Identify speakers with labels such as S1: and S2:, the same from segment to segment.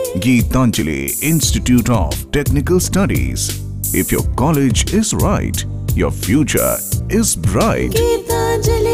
S1: Geetanjali Institute of Technical Studies. If your college is right, your future is bright.
S2: Geetanjali.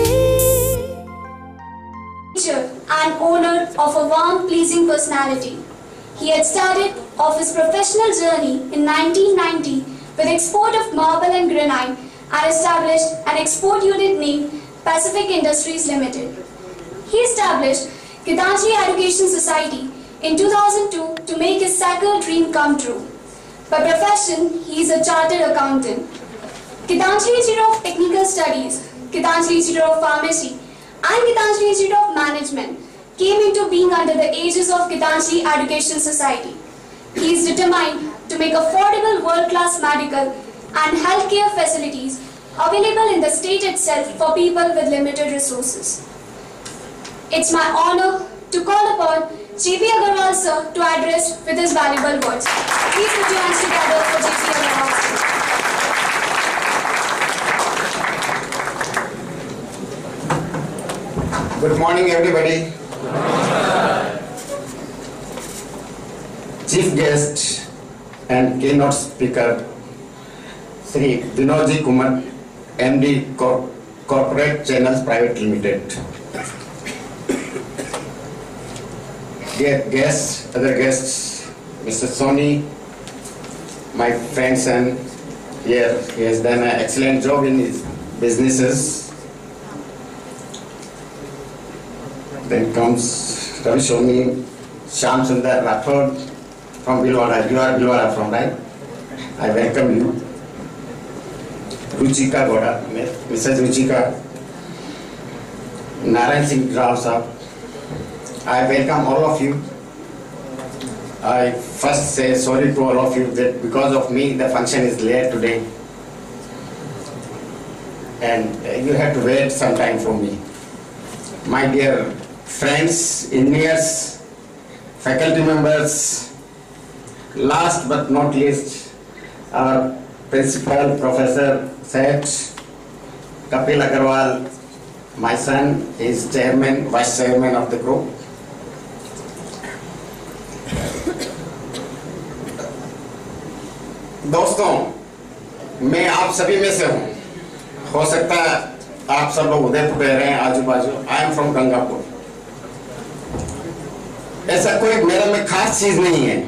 S3: Teacher and owner of a warm, pleasing personality. He had started off his professional journey in 1990 with export of marble and granite and established an export unit named Pacific Industries Limited. He established Geetanjali Education Society in 2002 to make his sacred dream come true. By profession, he is a chartered accountant. Geetanjali Institute of Technical Studies, Geetanjali Institute of Pharmacy, and Geetanjali Institute of Management came into being under the aegis of Geetanjali Education Society. He is determined to make affordable world-class medical and healthcare facilities available in the state itself for people with limited resources. It's my honor to call upon J.P. Agarwal sir to address with his valuable words. Please put your hands together for J.P. Agarwal sir.
S4: Good morning, everybody. Chief guest and keynote speaker, Shri Kumar, MD Corporate Channels Private Limited. Dear guests, other guests, Mr. Soni, my grandson here, he has done an excellent job in his businesses. Then comes Ravi Soni, Shyam Sundar Rathod from Bhilwara. You are Bhilwara from, right? I welcome you. Ruchika Goda, Mrs. Ruchika, Narayan Singh Rao Sahab. I welcome all of you. I first say sorry to all of you that because of me the function is late today. And you have to wait some time for me. My dear friends, engineers, faculty members, last but not least, our principal, Professor Seth, Kapil Agarwal, my son is chairman, vice chairman of the group. दोस्तों, मैं आप सभी में से हूँ. हो सकता है आप सब लोग उदयपुर रह रहे हैं आजू बाजू. I am from Gangapur. ऐसा कोई मेरे में खास चीज नहीं है.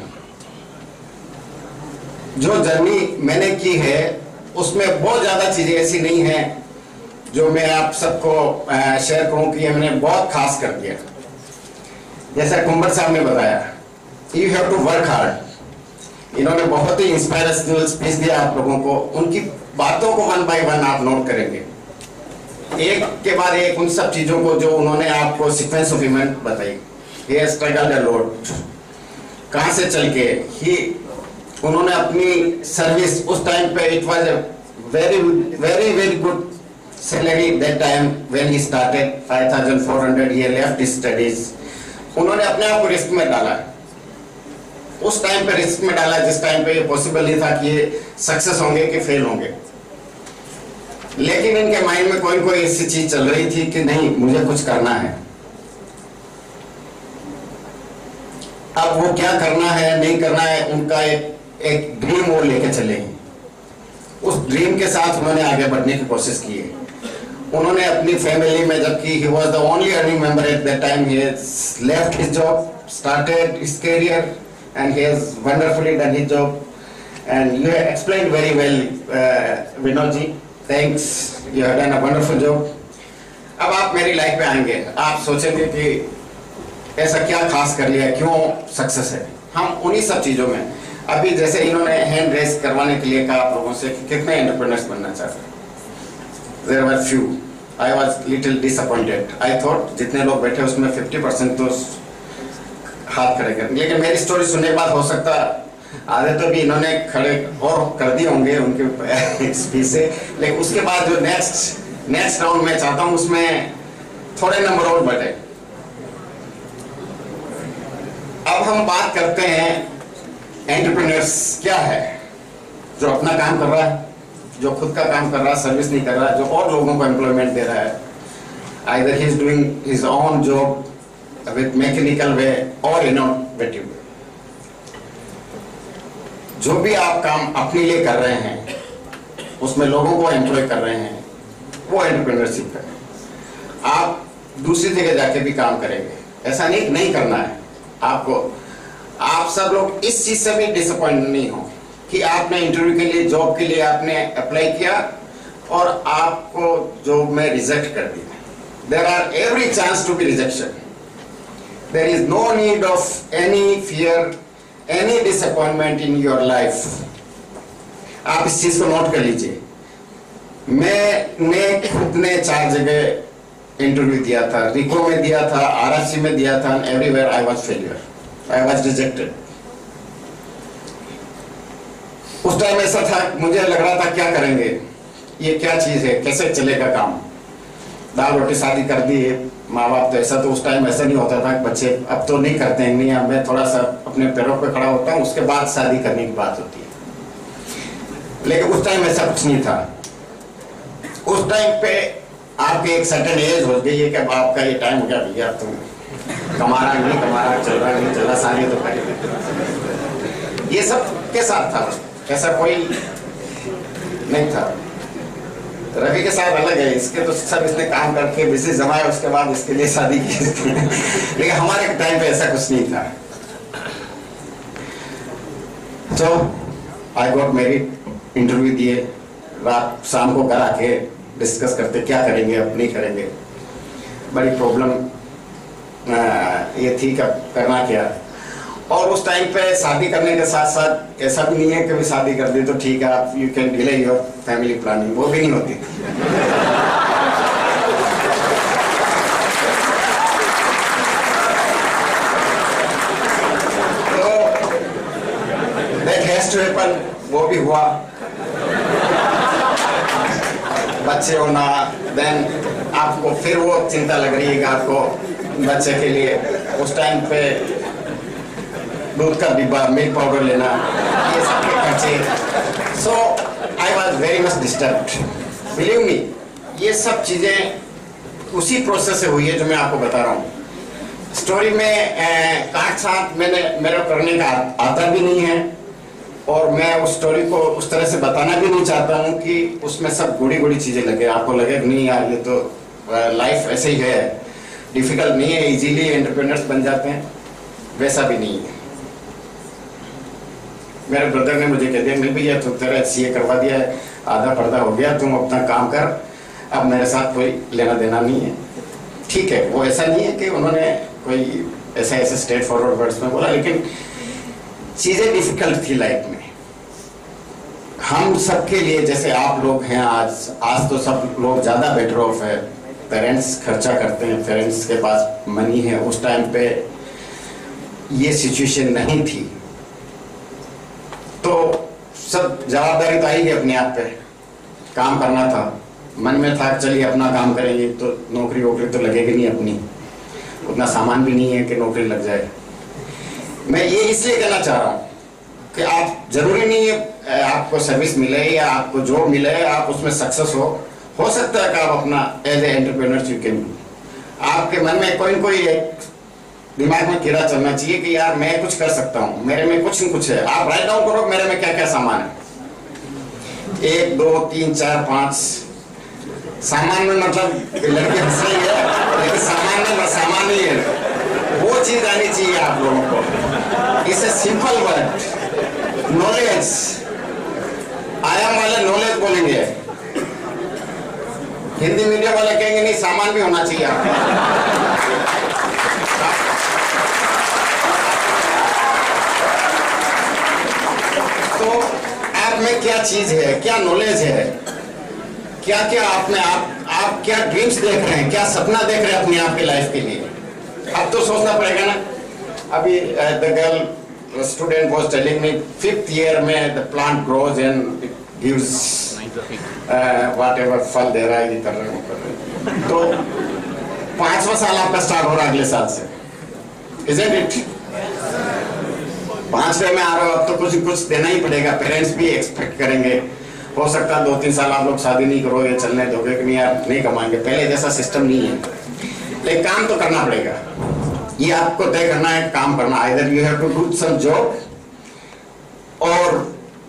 S4: जो जर्नी मैंने की है उसमें बहुत ज्यादा चीजें ऐसी नहीं है जो मैं आप सबको शेयर करूं कि ये मैंने बहुत खास कर दिया. जैसा कुंबर साहब ने बताया, you have to work hard. इन्होंने बहुत ही इंस्पायरेशनल स्पीच दिया आप लोगों को. उनकी बातों को वन बाय वन आप नोट करेंगे, एक के बाद एक उन सब चीजों को जो उन्होंने आपको सीक्वेंस ऑफ इवेंट बताई. He struggled a lot. कहां से चल के ही उन्होंने अपनी सर्विस उस टाइम पे, it was a very very very good salary that time when he started. 5400 he left his studies. उन्होंने अपने आप को रिस्क में डाला. उस टाइम पे रिस्क में डाला जिस टाइम पे ये पॉसिबल नहीं था कि ये सक्सेस होंगे कि फेल होंगे. लेकिन इनके माइंड में कोई कोई ऐसी चीज चल रही थी कि नहीं, मुझे कुछ करना है. अब वो क्या करना है नहीं करना है, उनका एक ड्रीम वो लेके चले हैं. उस ड्रीम के साथ उन्होंने आगे बढ़ने की कोशिश की है. उन्होंने अपनी फैमिली में, जबकि he was the only earning member at that time, he left his job, started his career, and he has wonderfully done his job. And you have explained very well, Vinod ji. Thanks, you have done a wonderful job. अब आप मेरी life पे आएंगे, आप सोचेंगे कि ऐसा क्या खास कर लिया, क्यों सक्सेस है. हम उन्हीं सब चीजों में, अभी जैसे इन्होंने हैंड रेस करवाने के लिए कहा आप लोगों से कि कितने एंटरप्रेन्योर्स बनना चाहते हैं. There were few. I was little disappointed. I thought जितने लोग बैठे उसमें 50% तो हाथ खड़े कर. लेकिन मेरी स्टोरी सुनने के बाद हो सकता आधे तो भी इन्होंने खड़े और कर दिए होंगे उनके स्पीच से. लेकिन उसके बाद जो नेक्स्ट राउंड में चाहता हूं उसमें थोड़े नंबर और बढ़े. अब हम बात करते हैं एंटरप्रेन्योर्स क्या है. जो अपना काम कर रहा है, जो खुद का काम कर रहा है, सर्विस नहीं कर रहा है, जो और लोगों को एम्प्लॉयमेंट दे रहा है. Either he is doing his own job with mechanical way or innovative way. जो भी आप काम अपने लिए कर रहे हैं उसमें लोगों को एम्प्लॉय कर रहे हैं, वो एंटरप्रेन्योरशिप है। आप दूसरी जगह जाके भी काम करेंगे, ऐसा नहीं करना है आपको। आप सब लोग इस चीज से भी डिसअपॉइंट नहीं हो कि आपने इंटरव्यू के लिए, जॉब के लिए आपने अप्लाई किया और आपको जॉब में रिजेक्ट कर दिया। There are every chance to be rejection. There is no need of any fear, any disappointment in your life. आप इस चीज को नोट कर लीजिए। मैंने खुद ने 4 जगह इंटरव्यू दिया था, रिको में दिया था, आरएफसी में दिया था, everywhere I was failure, I was rejected. उस टाइम ऐसा था, मुझे लग रहा था क्या करेंगे, ये क्या चीज है, कैसे चलेगा काम। दाल रोटी शादी कर दी है, माँ बाप तो ऐसा, तो उस टाइम ऐसा नहीं होता था कि बच्चे अब तो नहीं करते हैं, नहीं, अब मैं थोड़ा सा अपने पैरों पे खड़ा होता हूँ, उसके बाद शादी करने की बात होती है। लेकिन उस टाइम ऐसा कुछ नहीं था। उस टाइम पे आपकी एक सर्टेन एज हो गई है कि अब आपका ये टाइम हो गया, भैया तुम कमा रहा नहीं कमा रहा, चल रहा नहीं चल रहा, शादी तो करेंगे। ये सब के साथ था, ऐसा कोई नहीं था। रवि के साथ अलग है, इसके तो सब इसने काम करके बिजनेस जमाया, उसके बाद इसके लिए शादी की। लेकिन हमारे टाइम पे ऐसा कुछ नहीं था। तो आई गॉट मैरिड, इंटरव्यू दिए, रात शाम को घर आके डिस्कस करते क्या करेंगे, अब नहीं करेंगे। बड़ी प्रॉब्लम ये थी कि करना क्या। और उस टाइम पे शादी करने के साथ साथ ऐसा भी नहीं है कि शादी कर दी तो ठीक है, आप you can delay your family planning, वो भी नहीं होती। तो दैट हैज टू हैपन, वो भी हुआ। बच्चे होना, देन आपको फिर वो चिंता लग रही है कि आपको बच्चे के लिए उस टाइम पे दूध का डिब्बा, मिल्क पाउडर लेना, ये सब के खर्चे। So I was very much disturbed, believe me. ये सब चीजें उसी प्रोसेस से हुई है जो मैं आपको बता रहा हूँ। स्टोरी में काट साथ मेरे करने का आता भी नहीं है, और मैं उस स्टोरी को उस तरह से बताना भी नहीं चाहता हूँ कि उसमें सब गुड़ी गुड़ी चीजें लगे, आपको लगे नहीं यार ये तो लाइफ ऐसे ही है, डिफिकल्ट नहीं है, इजीली एंटरप्रेन्योर्स बन जाते हैं, वैसा भी नहीं है। मेरे ब्रदर ने मुझे कह दिया, नहीं भैया तुम तेरा सीए करवा दिया है, आधा पर्दा हो गया, तुम अपना काम कर, अब मेरे साथ कोई लेना देना नहीं है। ठीक है, वो ऐसा नहीं है कि उन्होंने कोई ऐसे स्ट्रेट फॉरवर्ड वर्ड्स में बोला, लेकिन चीजें डिफिकल्ट थी लाइफ में। हम सबके लिए, जैसे आप लोग हैं आज तो सब लोग ज्यादा बेटर ऑफ है, पेरेंट्स खर्चा करते हैं, पेरेंट्स के पास मनी है। उस टाइम पे ये सिचुएशन नहीं थी, तो सब जवाबदारी तो आएगी अपने आप पे, काम करना था। मन में था चलिए अपना काम करेंगे, तो नौकरी वोकरी तो लगेगी नहीं अपनी, उतना सामान भी नहीं है कि नौकरी लग जाए। मैं ये इसलिए कहना चाह रहा हूँ कि आप, जरूरी नहीं है आपको सर्विस मिले या आपको जॉब मिले आप उसमें सक्सेस हो सकता है कि आप अपना as a entrepreneur you can do. आपके मन में कोई न कोई एक दिमाग में कीड़ा चलना चाहिए कि यार मैं कुछ कर सकता हूँ, मेरे में कुछ न कुछ है। आप राइट डाउन करो मेरे में क्या क्या सामान है, 1 2 3 4 5। सामान में मतलब लड़के हंस रही है, लेकिन सामान में सामान ही है, वो चीज आनी चाहिए आप लोगों को। It's a simple word, knowledge. आयाम वाले नॉलेज बोलेंगे, हिंदी मीडियम वाले कहेंगे नहीं सामान भी होना चाहिए आपको। तो आप में क्या चीज है, क्या नॉलेज है, क्या क्या आप में आप क्या ड्रीम्स देख रहे हैं, क्या सपना देख रहे हैं अपने आप की लाइफ के लिए। अब तो सोचना पड़ेगा ना। अभी the girl student was telling me 5th year में the plant grows and it gives whatever फल दे रहा है, ये कर रहे हैं। तो 5वां साल आपका स्टार्ट हो रहा है अगले साल से, इजंट इट? 5वें में आ रहे हो, अब तो कुछ देना ही पड़ेगा। पेरेंट्स भी एक्सपेक्ट करेंगे। हो सकता है 2-3 साल आप लोग शादी नहीं करोगे, चलने दोगे कि नहीं यार नहीं कमाएंगे, पहले जैसा सिस्टम नहीं है, लेकिन काम तो करना पड़ेगा। ये आपको तय करना है, काम करना। Either you have to do some job और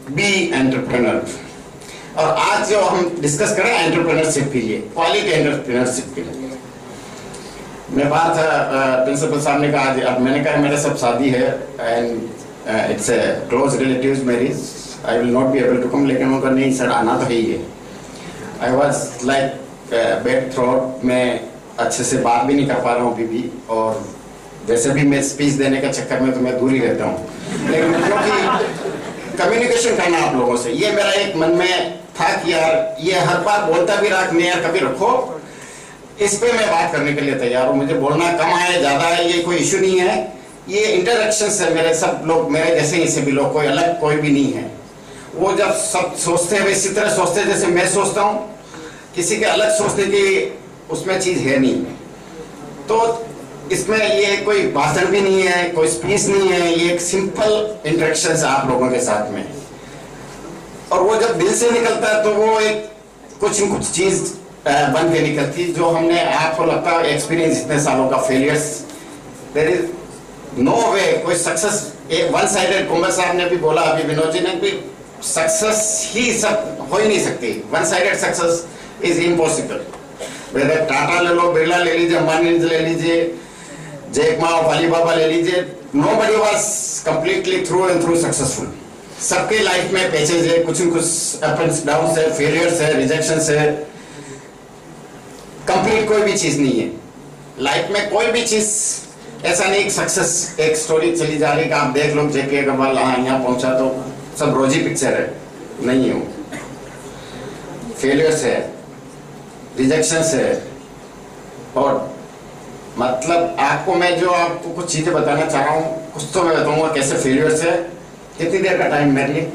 S4: बी एंटरप्रेन्योर। और आज जो हम डिस्कस करें एंटरप्रेन्योरशिप के लिए, क्वालिटी एंटरप्रेन्योरशिप के लिए। मैं बात प्रिंसिपल साहब ने कहा, अब मैंने कहा मेरा सब शादी है and it's a close relatives marriage, I will not be able to come, लेकिन उनका नहीं सर आना तो ही है। I was like bad throat, मैं अच्छे से बात भी नहीं कर पा रहा हूँ अभी भी, और वैसे भी मैं स्पीच देने के चक्कर में तो मैं दूर ही रहता हूँ, लेकिन क्योंकि कम्युनिकेशन करना आप लोगों से ये मेरा एक मन में था कि यार ये हर बार बोलता भी रख नहीं यार, कभी रखो इस पे मैं बात करने के लिए तैयार हूँ। मुझे बोलना कम आए ज्यादा है ये कोई इशू नहीं है, ये इंटरेक्शन है मेरे, सब लोग मेरे जैसे ही से भी लोग, कोई अलग कोई भी नहीं है। वो जब सब सोचते हैं इसी तरह सोचते हैं जैसे मैं सोचता हूँ, किसी के अलग सोचने की उसमें चीज है नहीं। तो इसमें ये कोई भाषण भी नहीं है, कोई स्पीच नहीं है, ये एक सिंपल इंटरेक्शन है आप लोगों के साथ में, और वो जब दिल से निकलता है तो वो एक कुछ न कुछ चीज बन के निकलती, जो हमने आपको लगता है एक्सपीरियंस इतने सालों का, failures, there is no way कोई सक्सेस वन साइडेड। कुंवर साहब ने भी बोला, अभी विनोद जी ने भी, सक्सेस ही सब हो ही नहीं सकती, one sided success is impossible. Whether Tata ले लो, बिरला ले लीजिए, अंबानी ले लीजिए, जैक मा और अली बाबा ले लीजिए, nobody was completely through and through successful. सबके लाइफ में पैचेज है, कुछ न कुछ अप एंड डाउन है, फेलियर्स है, रिजेक्शंस है, कंप्लीट कोई भी चीज नहीं है लाइफ में। कोई भी चीज ऐसा नहीं सक्सेस एक स्टोरी चली जा रही कि आप देख लो जेके अग्रवाल यहाँ पहुंचा तो सब रोजी पिक्चर है, नहीं है। फेलियर्स है, रिजेक्शंस है, और मतलब आपको मैं जो आपको कुछ चीजें बताना चाह रहा हूँ, कुछ तो मैं बताऊंगा कैसे फेलियर्स है। कितनी देर का टाइम मेरे लिए?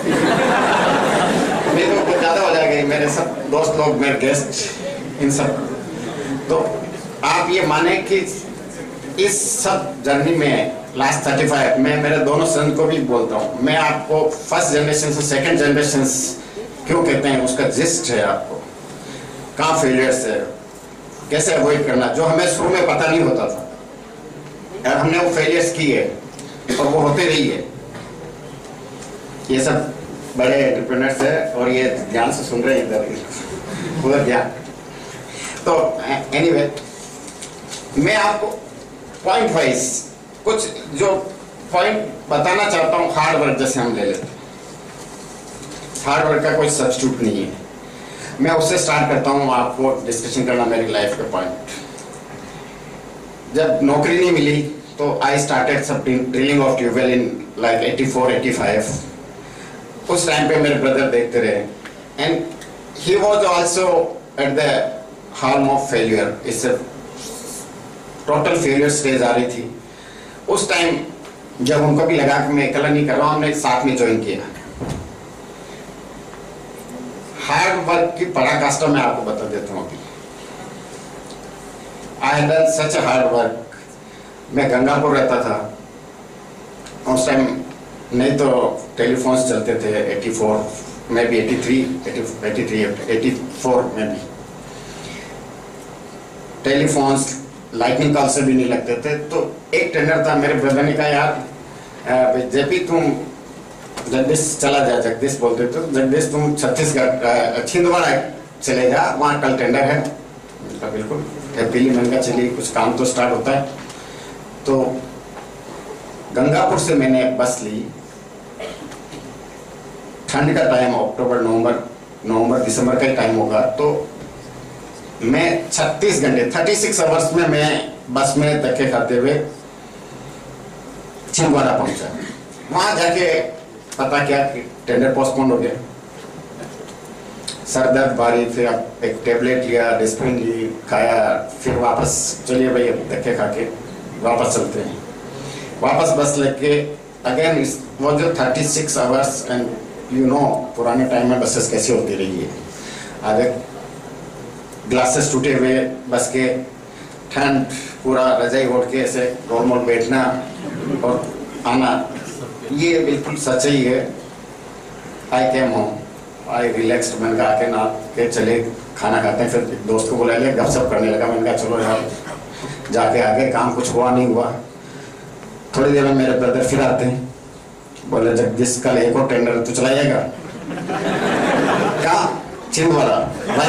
S4: मेरे तो कुछ ज्यादा हो जाएगा, मेरे सब दोस्त लोग, मेरे गेस्ट, इन सब। तो आप ये माने कि इस सब जर्नी में लास्ट 35 मैं मेरे दोनों सन को भी बोलता हूँ, मैं आपको फर्स्ट जनरेशन से सेकंड जनरेशन क्यों कहते हैं उसका जिस्ट है, आपको कहाँ फेलियर्स है, कैसे अवॉइड करना, जो हमें शुरू में पता नहीं होता था, यार हमने वो फेलियर्स की है और वो होते रही है। ये सब बड़े एंटरप्रेन्योर्स है और ये ध्यान से सुन रहे हैं इधर उधर ध्यान। तो एनीवे मैं आपको पॉइंट वाइज कुछ जो पॉइंट बताना चाहता हूँ। हार्ड वर्क जैसे हम ले लेते हैं, हार्ड वर्क का कोई सब्स्टिट्यूट नहीं है। मैं उससे स्टार्ट करता हूँ आपको डिस्कशन करना मेरी लाइफ के पॉइंट। जब नौकरी नहीं मिली तो I started sub drilling of tube well in like 84-85। उस टाइम पे मेरे ब्रदर देखते रहे and he was also at the harm of failure. इससे टोटल फेलियर स्टेज आ रही थी उस टाइम, जब उनको भी लगा कि मैं अकेला नहीं कर रहा हूँ, हमने साथ में ज्वाइन किया। हार्ड वर्क की पराकाष्ठा मैं आपको बता देता हूँ। अभी I had done such a hard work. मैं गंगापुर रहता था उस टाइम, नहीं तो टेलीफोन्स चलते थे 84 में भी, 84 में भी टेलीफोन्स, लाइटनिंग कॉल से भी नहीं लगते थे। तो एक टेंडर था, मेरे ब्रदर ने कहा यार जेपी तुम जगदीश चला जा, जगदीश बोलते थे, जगदीश तुम छत्तीसगढ़ छिंदवाड़ा चले जा, वहाँ कल टेंडर है। बिल्कुल हैप्पीली मैंने कहा चलिए कुछ काम तो स्टार्ट होता है। तो गंगापुर से मैंने बस ली, ठंड का टाइम, अक्टूबर नवंबर दिसंबर का ही टाइम होगा। तो मैं 36 घंटे 36 आवर्स में मैं बस में धक्के खाते हुए छिंदवाड़ा पहुंचा। वहां जाके पता क्या कि टेंडर पोस्टपोन हो गया, सर दर्द भारी, फिर अब एक टेबलेट लिया, डिस्प्रिन ली, खाया, फिर वापस चलिए भाई अब धक्के खा के वापस चलते हैं। वापस बस लेके अगेन वो जो 36 आवर्स, एंड यू नो पुराने टाइम में बसेस कैसे होती रही है, आगे ग्लासेस टूटे हुए बस के, ठंड, पूरा रजाई ओढ़ के ऐसे गोल बैठना और आना, ये बिल्कुल सच ही है। आई केम होम, आई रिलैक्स्ड, मैंने कहा आके ना के चले खाना खाते हैं। फिर दोस्त को बुला लिया, गपशप करने लगा। मैंने कहा चलो यार जाके आगे काम कुछ हुआ नहीं हुआ। थोड़ी देर में मेरे ब्रदर फिर आते हैं, बोले जगदीश कल एक और टेंडर तो चलाइएगा। क्या चिंद वाला भाई।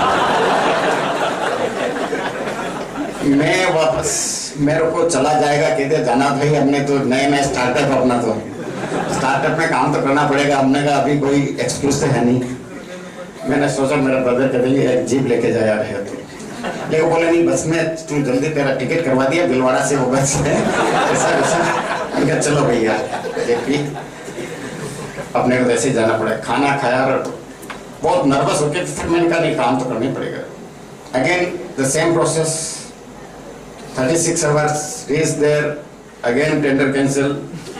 S4: मैं वापस, मेरे को चला जाएगा कहते जाना भाई, हमने तो नए स्टार्टअप, अपना तो स्टार्टअप में काम तो करना पड़ेगा। हमने कहा अभी कोई एक्सक्यूज तो है नहीं। मैंने सोचा मेरा ब्रदर कह देंगे एक जीप लेके जाया रहे तो, लेकिन वो बोले नहीं बस में, तू जल्दी तेरा टिकट करवा दिया भिलवाड़ा से, वो बस है ऐसा वैसा। चलो भैया अपने को ऐसे ही जाना पड़ेगा। खाना खाया और बहुत नर्वस होके फिर मैंने कहा नहीं काम तो करना ही पड़ेगा। Again the same process, 36 hours reach there, again tender cancel,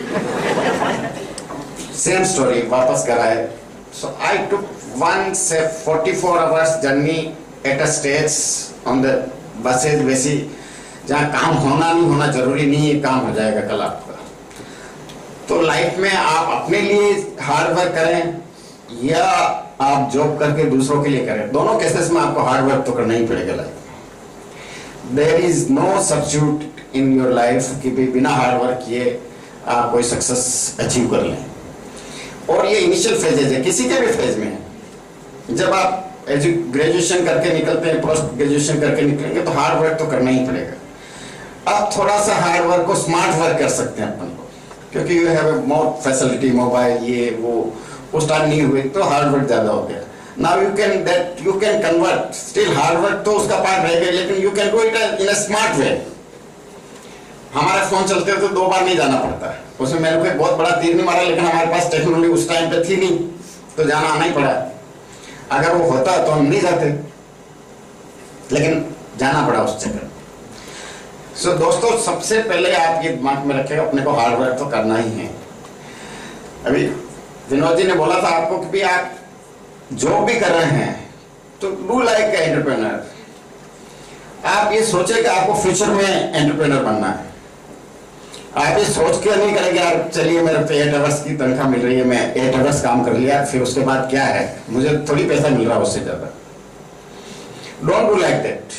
S4: same story, वापस घर आए। So I took 44 hours journey at a stage on the buses, वैसी जहाँ काम होना नहीं होना जरूरी नहीं है, काम हो जाएगा कल आपका। तो लाइफ में आप अपने लिए हार्ड वर्क करें या आप जॉब करके दूसरों के लिए करें, दोनों केसेस में आपको हार्ड वर्क तो करना ही पड़ेगा लाइफ में। There is no substitute in your life कि बिना हार्ड वर्क किए आप कोई सक्सेस अचीव कर लें। और ये इनिशियल फेजेज है, किसी के भी फेज में है। जब आप ग्रेजुएशन करके निकलते हैं, पोस्ट ग्रेजुएशन करके निकलेंगे तो हार्ड वर्क तो करना ही पड़ेगा। आप थोड़ा सा हार्ड वर्क को स्मार्ट वर्क कर सकते हैं अपन को, क्योंकि you have more facility, mobile ये वो, उस टाइम नहीं हुई तो हार्ड वर्क ज्यादा हो गया। Now you can convert, still hard work तो उसका पार्ट रहेगा, लेकिन you can do it in a smart way. हमारे फोन चलते हो तो 2 बार नहीं जाना पड़ता है, उसमें मेरे को एक बहुत बड़ा तीर नहीं मारा, लेकिन हमारे पास टेक्नोलॉजी उस टाइम पे थी नहीं तो जाना आना ही पड़ा। अगर वो होता तो हम नहीं जाते, लेकिन जाना पड़ा उस जगह। सो दोस्तों, सबसे पहले आप ये दिमाग में रखेगा अपने को हार्ड वर्क तो करना ही है। अभी विनोद जी ने बोला था आपको कि भी आप जो भी कर रहे हैं तो डू लाइक एंटरप्रेन्योर। आप ये सोचे कि आपको फ्यूचर में एंटरप्रेन्योर बनना है। आप ये सोच के नहीं करेंगे यार चलिए मेरे पे 8 आवर्स की तनख्वाह मिल रही है, मैं 8 आवर्स काम कर लिया, फिर उसके बाद क्या है, मुझे थोड़ी पैसा मिल रहा है उससे ज्यादा। Don't do like that.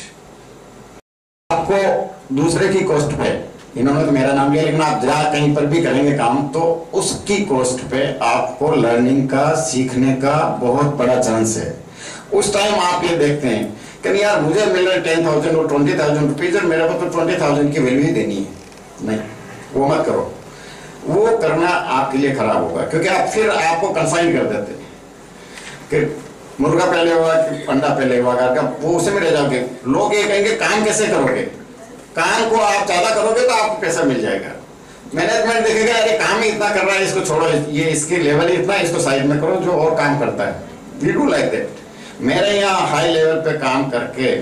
S4: आपको दूसरे की कॉस्ट पे, इन्होंने तो मेरा नाम लिया, लेकिन आप जहाँ कहीं पर भी करेंगे काम तो उसकी कॉस्ट पे आपको लर्निंग का, सीखने का बहुत बड़ा चांस है। उस टाइम आप ये देखते हैं कि यार मुझे मिल रहा है 10,000 और 20,000 रुपीज और मेरे को तो 20,000 की वैल्यू ही देनी है। नहीं, वो मत करो। वो करना आपके लिए खराब होगा, क्योंकि आप फिर आपको कंफाइन कर देते हैं कि मुर्गा पहले होगा कि अंडा पहले होगा, वो उसे में रह जाओगे। लोग ये कहेंगे काम कैसे करोगे, काम को आप ज्यादा करोगे तो आपको पैसा मिल जाएगा। मैनेजमेंट देखेगा अरे काम ही इतना कर रहा है, इसको छोड़ो, ये इसके लेवल ही इतना, इसको साइड में करो जो और काम करता है। We do like that. मेरे यहाँ हाई लेवल पे काम करके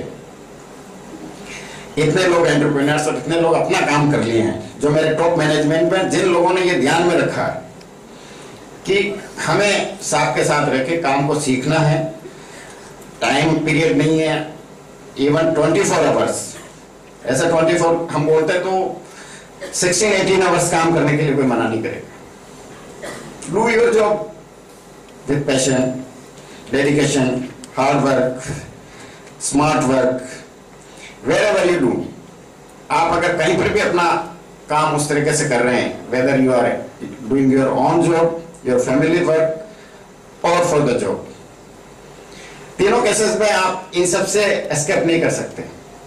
S4: इतने लोग एंटरप्रेन्योर्स और इतने लोग अपना काम कर लिए हैं, जो मेरे टॉप मैनेजमेंट में, जिन लोगों ने ये ध्यान में रखा है कि हमें साथ के साथ रह के काम को सीखना है। टाइम पीरियड नहीं है, इवन 24 आवर्स, ऐसा 24 हम बोलते हैं तो 16-18 आवर्स काम करने के लिए कोई मना नहीं करेगा। Do your job with passion, dedication, hard work, smart work, wherever you do। आप अगर कहीं पर भी अपना काम उस तरीके से कर रहे हैं, whether you are doing your own job, your family work or for the job, तीनों केसेस में आप इन सब से एस्केप नहीं कर सकते।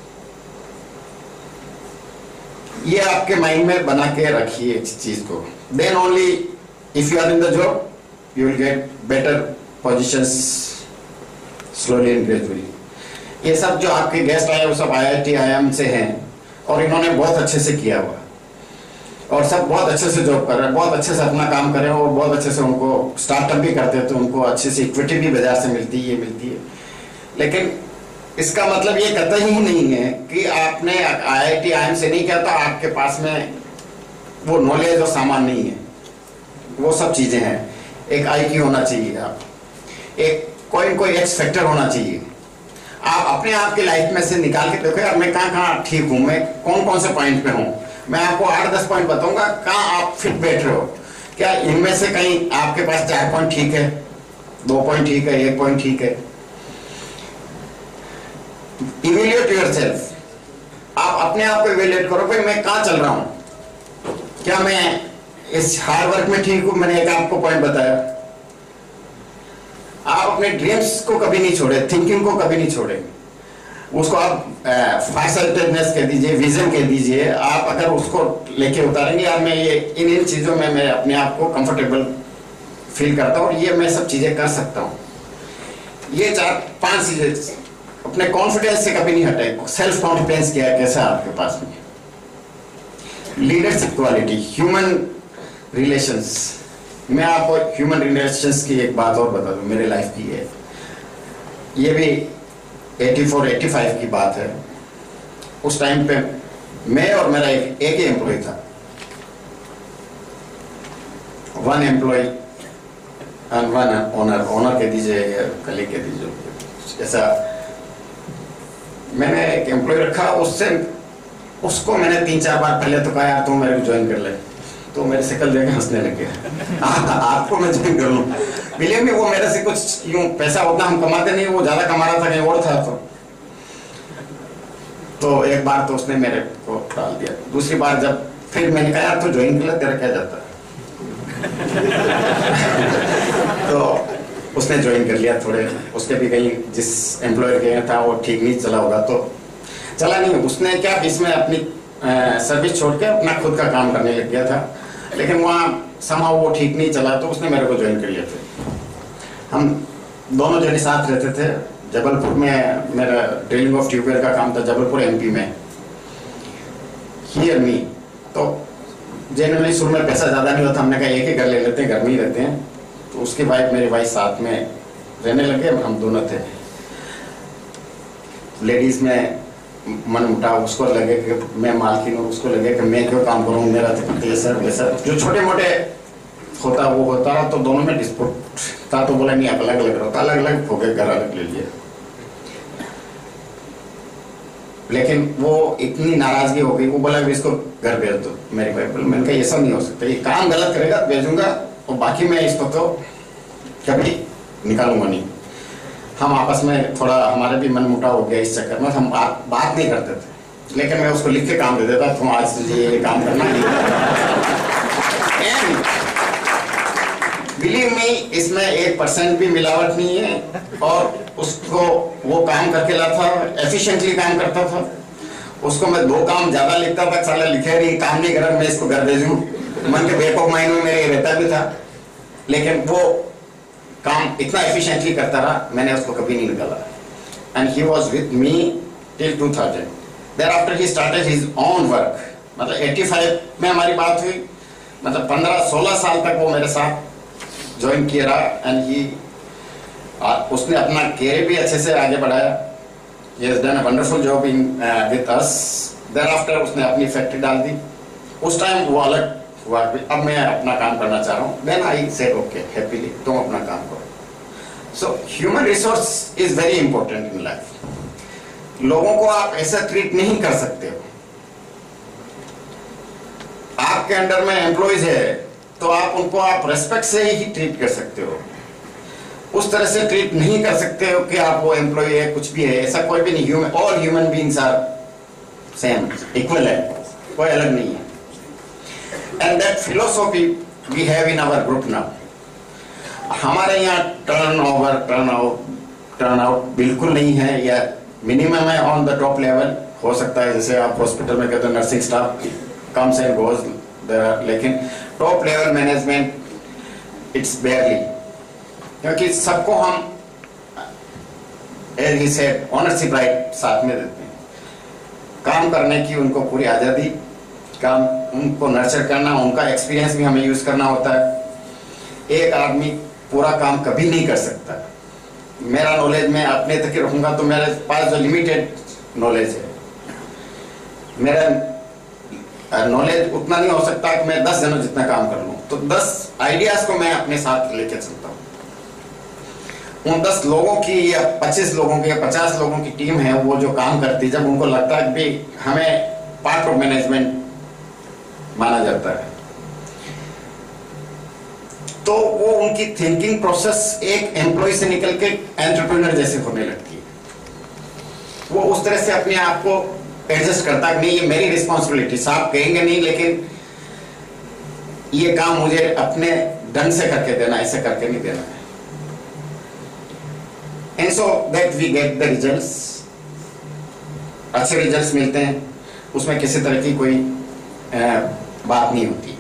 S4: ये आपके माइंड में बना के रखिए इस चीज को। Then only if you are in the job you will get better positions slowly and gradually. ये सब जो आपके गेस्ट आए वो सब IIT IIM से हैं और इन्होंने बहुत अच्छे से किया हुआ और सब बहुत अच्छे से जॉब कर रहे हैं, बहुत अच्छे से अपना काम कर रहे हैं और बहुत अच्छे से उनको स्टार्टअप भी करते हैं तो उनको अच्छे से इक्विटी भी बाजार से मिलती है। लेकिन इसका मतलब ये कतई ही नहीं है कि आपने IIT IIM से नहीं किया तो आपके पास में वो नॉलेज और सामान नहीं है। वो सब चीजें हैं। एक IQ होना चाहिए, आप एक कोई एक्स फैक्टर होना चाहिए। आप अपने आप की लाइफ में से निकाल के देखो यार मैं कहाँ ठीक हूँ, मैं कौन से पॉइंट पे हूँ। मैं आपको 8-10 पॉइंट बताऊंगा कहाँ आप फिट बैठ रहे हो। क्या इनमें से कहीं आपके पास 4 पॉइंट ठीक है, 2 पॉइंट ठीक है, 1 पॉइंट ठीक है। Evaluate yourself. आप अपने आप को इवेल्युएट करो भाई मैं कहाँ चल रहा हूँ। क्या मैं इस हार्ड वर्क में ठीक हूं। मैंने एक आपको पॉइंट बताया, आप अपने ड्रीम्स को कभी नहीं छोड़े, थिंकिंग को कभी नहीं छोड़े, उसको आप फारसाइटेडनेस कह दीजिए, विजन कह दीजिए। आप अगर उसको लेके उतारेंगे, यार मैं ये इन चीजों में मैं अपने आप को कंफर्टेबल फील करता हूँ और ये मैं सब चीजें कर सकता हूँ, ये 4-5 चीजें अपने कॉन्फिडेंस से कभी नहीं हटे। सेल्फ कॉन्फिडेंस क्या है, कैसा आपके पास में, लीडरशिप क्वालिटी, ह्यूमन रिलेशंस। मैं आपको ह्यूमन रिलेशंस की एक बात और बता दूं, मेरे लाइफ की है, ये भी 84-85 की बात है। उस टाइम पे मैं और मेरा एक ही एम्प्लॉय था, one employee and one owner कह दीजिए या कलीग कह दीजिए, ऐसा। मैंने एक एम्प्लॉय रखा, उसको मैंने 3-4 बार पहले तो कहा, यार तुम मेरे को ज्वाइन कर ले, तो मेरे शक्ल देख के हंसने लगे, आपको मैं ज्वाइन कर लूं। बिलीव मी, वो मेरे से कुछ यूं पैसा उतना हम कमाते नहीं, वो ज्यादा कमा रहा था कहीं और था। तो एक बार तो उसने मेरे को डाल दिया। दूसरी बार जब फिर मैंने कहा, यार तो ज्वाइन कर ले, तेरा क्या जाता है। तो उसने ज्वाइन कर लिया। थोड़े उसके भी कहीं जिस एम्प्लॉयर के था वो ठीक नहीं चला होगा, तो चला नहीं। उसने क्या बीच में अपनी सर्विस छोड़ के अपना खुद का काम करने लग गया था, लेकिन वहाँ समाव वो ठीक नहीं चला, तो उसने मेरे को ज्वाइन कर लिया था। हम दोनों जने साथ रहते थे। जबलपुर में मेरा ड्रिलिंग ऑफ ट्यूबवेल का काम था, जबलपुर एमपी में, हियर मी। तो जनरली शुरू में पैसा ज़्यादा नहीं होता, हमने कहा एक ही घर ले लेते हैं, घर में ही रहते हैं। तो उसकी वाइफ, मेरी वाइफ साथ में रहने लगे, हम दोनों थे। लेडीज में मन मुटा, उसको लगे कि मैं मालकिन हूँ, उसको लगे कि मैं क्यों काम करूँ, मेरा तो ये सब वैसा जो छोटे मोटे होता वो होता रहा। तो दोनों में डिस्प्यूट था, तो बोला नहीं आप अलग अलग रहो, तो अलग अलग हो गए, घर अलग ले लिए। लेकिन वो इतनी नाराजगी हो गई, वो बोला इसको घर भेज दो। मेरी वाइफ बोली, मैंने कहा ये सब नहीं हो सकता, ये काम गलत करेगा तो भेजूंगा, और बाकी मैं इसको तो कभी निकालूंगा नहीं। हम आपस में थोड़ा हमारे भी मन मुटाव हो गया इस चक्कर में, हम बात नहीं करते थे। लेकिन मैं उसको लिख के काम दे देता, तुम आज से ये काम करना नहीं। बिलीव मी, इसमें 1% भी मिलावट नहीं है। और उसको वो काम करके लाता, एफिशिएंटली काम करता था। उसको मैं 2 काम ज्यादा लिखता था, साला लिखे नहीं, काम नहीं करा, मैं इसको घर भेजूं, मन के बैक ऑफ माइंड में मेरे रहता भी था। लेकिन वो काम इतना एफिशिएंटली करता रहा, मैंने उसको कभी नहीं निकाला। And he was with me till 2000। Thereafter he started his own work. मतलब 85 में हमारी बात हुई, मतलब 15-16 साल तक वो मेरे साथ ज्वाइन किया रहा। एंड उसने अपना कैरियर भी अच्छे से आगे बढ़ाया। He has done a wonderful job in with us. Thereafter उसने अपनी फैक्ट्री डाल दी। उस टाइम वो अलग हुआ, अब मैं अपना काम करना चाह रहा हूँ। Then I said okay, happily तुम अपना काम करो। So human resource is very important in life. लोगों को आप ऐसा ट्रीट नहीं कर सकते हो। आपके अंडर में एम्प्लॉइज है, तो आप उनको आप रेस्पेक्ट से ही ट्रीट कर सकते हो। उस तरह से ट्रीट नहीं कर सकते हो कि आप वो एम्प्लॉय है, कुछ भी है, ऐसा कोई भी नहीं। All human beings are same, equal है, कोई अलग नहीं है। And that philosophy we have in our group now. हमारे यहाँ टर्न आउट बिल्कुल नहीं है, या मिनिमम है ऑन द टॉप लेवल। हो सकता है जैसे आप हॉस्पिटल में कहते हो nursing staff comes and goes, लेकिन top level management it's barely, क्योंकि सबको हम as he said ownership right साथ में देते हैं। काम करने की उनको पूरी आज़ादी, काम उनको नर्चर करना, उनका एक्सपीरियंस भी हमें यूज करना होता है। एक आदमी पूरा काम कभी नहीं कर सकता। मेरा नॉलेज मैं अपने तक ही रखूंगा, तो मेरे पास जो लिमिटेड नॉलेज है, मेरा नॉलेज उतना नहीं हो सकता कि मैं 10 जनों जितना काम कर लूं। तो 10 आइडियाज को मैं अपने साथ लेके चलता हूं। उन 10 लोगों की या 25 लोगों की या 50 लोगों की टीम है, वो जो काम करती है, जब उनको लगता है कि हमें पार्ट ऑफ मैनेजमेंट माना जाता है, तो वो उनकी थिंकिंग प्रोसेस एक एम्प्लॉय से निकल के एंटरप्रेन्योर जैसे होने लगती है। वो उस तरह से अपने आप को एडजस्ट करता है, नहीं ये मेरी रिस्पॉन्सिबिलिटी, साहब कहेंगे नहीं, लेकिन ये काम मुझे अपने ढंग से करके देना, ऐसे करके नहीं देना है। And so that we get the results, अच्छे रिजल्ट्स मिलते हैं, उसमें किसी तरह की कोई बात नहीं होती।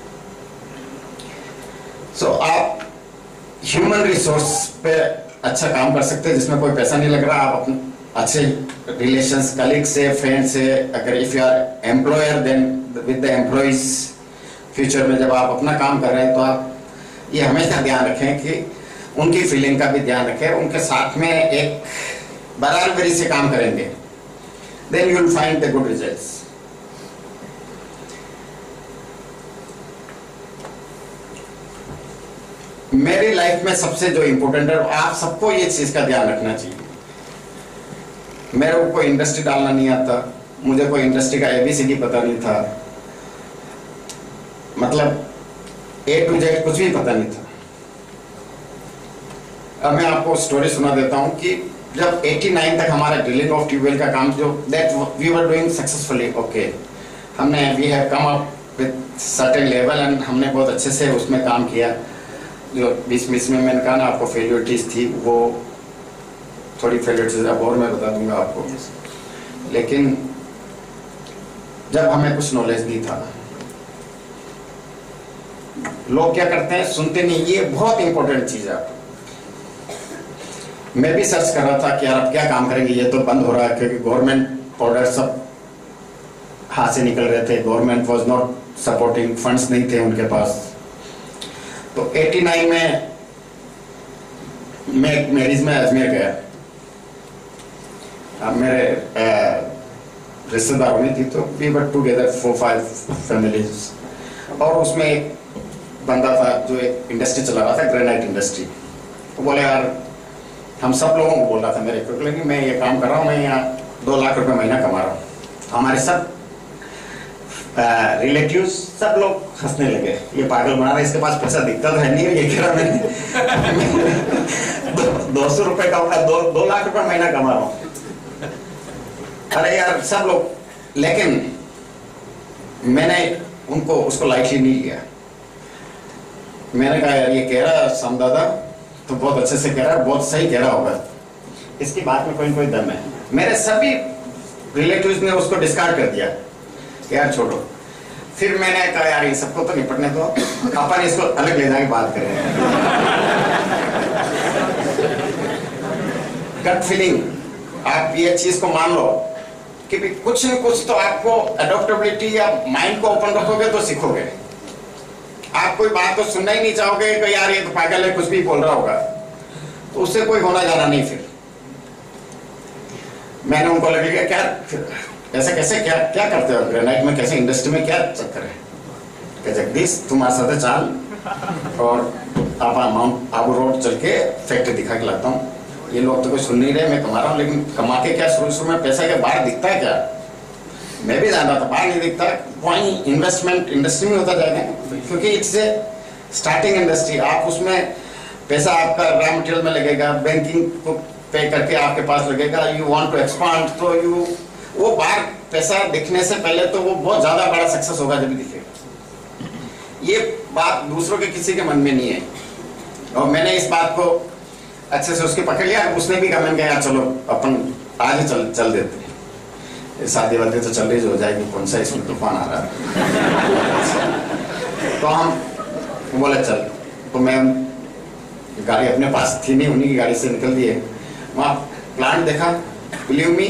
S4: सो आप ह्यूमन रिसोर्स पे अच्छा काम कर सकते हैं जिसमें कोई पैसा नहीं लग रहा। आप अपने अच्छे रिलेशंस कलीग से, फ्रेंड से, अगर if you are employer then with the employees, future में जब आप अपना काम कर रहे हैं तो आप ये हमेशा ध्यान रखें कि उनकी फीलिंग का भी ध्यान रखें, उनके साथ में एक बराबरी से काम करेंगे, then you will find the good results. मेरी लाइफ में सबसे जो इंपॉर्टेंट है, आप सबको ये चीज का ध्यान रखना चाहिए। मेरे को कोई इंडस्ट्री डालना नहीं आता, मुझे कोई इंडस्ट्री का ABCD पता नहीं था, मतलब A to Z कुछ भी पता नहीं था। अब मैं आपको स्टोरी सुना देता हूं कि जब 89 तक हमारा ड्रिलिंग ऑफ ट्यूबवेल का काम जो that we were doing successfully, okay, हमने we have come up with certain level एंड हमने बहुत अच्छे से उसमें काम किया। जो बीच में मैंने कहा ना आपको फेलियरिटीज थी, वो थोड़ी फेलियरिटीज अब और मैं बता दूंगा आपको, लेकिन जब हमें कुछ नॉलेज नहीं था, लोग क्या करते हैं, सुनते नहीं। ये बहुत इंपॉर्टेंट चीज है। मैं भी सर्च कर रहा था कि यार अब क्या काम करेंगे, ये तो बंद हो रहा है क्योंकि गवर्नमेंट ऑर्डर सब हाथ से निकल रहे थे, government was not supporting, funds नहीं थे उनके पास। तो 89 में मैं मैरिज में अजमेर गया। अब मेरे रिश्तेदारों में थी, तो वी वर टुगेदर 4-5 फैमिलीज, और उसमें एक बंदा था जो एक इंडस्ट्री चला रहा था, ग्रेनाइट इंडस्ट्री। वो बोले यार, हम सब लोगों को बोल रहा था मेरे को कि मैं ये काम कर रहा हूँ, मैं यहाँ 2 लाख रुपए महीना कमा रहा हूँ। हमारे सब रिलेटिव्स सब लोग हंसने लगे, ये पागल बना रहा है, इसके पास पैसा दिखता तो है नहीं, ये कह रहा मैंने 200 रुपए का 2 लाख रुपए महीना कमा रहा हूँ। अरे यार सब लोग, लेकिन मैंने उनको उसको लाइटली नहीं लिया। मैंने कहा यार ये कह रहा समदादा तो बहुत अच्छे से कह रहा है, बहुत सही कह रहा होगा, इसकी बात में कोई न कोई दम है। मेरे सभी रिलेटिव्स ने उसको डिस्कार्ड कर दिया, यार छोड़ो। फिर मैंने कहा यार इन सबको तो निपटने दो, अपन इसको अलग ले जाके बात करें। गट फीलिंग, आप ये चीज को मान लो कि भी कुछ न कुछ तो आपको एडॉप्टेबिलिटी या माइंड को ओपन रखोगे तो सीखोगे। आप कोई बात तो सुनना ही नहीं चाहोगे कि यार ये तो पागल है, कुछ भी बोल रहा होगा, तो उससे कोई होना जाना नहीं। फिर मैंने उनको लगेगा क्या ऐसा कैसे, क्या क्या करते हो ग्रेनाइट में, कैसे इंडस्ट्री में क्या चक्कर है? कि जगदीश तुम्हारे साथ चाल, और आप माउंट आबू रोड चल के फैक्ट्री दिखा के लाता हूँ। ये लोग तो कोई सुन नहीं रहे, मैं कमा रहा हूँ, लेकिन कमा के क्या शुरू में पैसा के बाहर दिखता है क्या? मैं भी जान रहा था, बाहर नहीं दिखता। वहीं इन्वेस्टमेंट इंडस्ट्री में होता जाएगा, क्योंकि इट्स ए स्टार्टिंग इंडस्ट्री। आप उसमें पैसा आपका रॉ मटेरियल में लगेगा, बैंकिंग को पे करके आपके पास लगेगा, यू वांट टू एक्सपांड, तो यू वो बाहर पैसा दिखने से पहले तो वो बहुत ज्यादा बड़ा सक्सेस होगा जब दिखेगा। ये बात दूसरों के किसी के मन में नहीं है, और मैंने इस बात को अच्छे से उसके पकड़ लिया। उसने भी कहा, मैंने कहा यार चलो अपन आज ही चल देते हैं, शादी वादी तो चल रही हो जाएगी, कौन सा इसमें तूफान आ रहा है। तो हम बोले चल, तो मैं गाड़ी अपने पास थी नहीं, उन्हीं की गाड़ी से निकल दिए। वहाँ प्लांट देखा, बिलीव मी,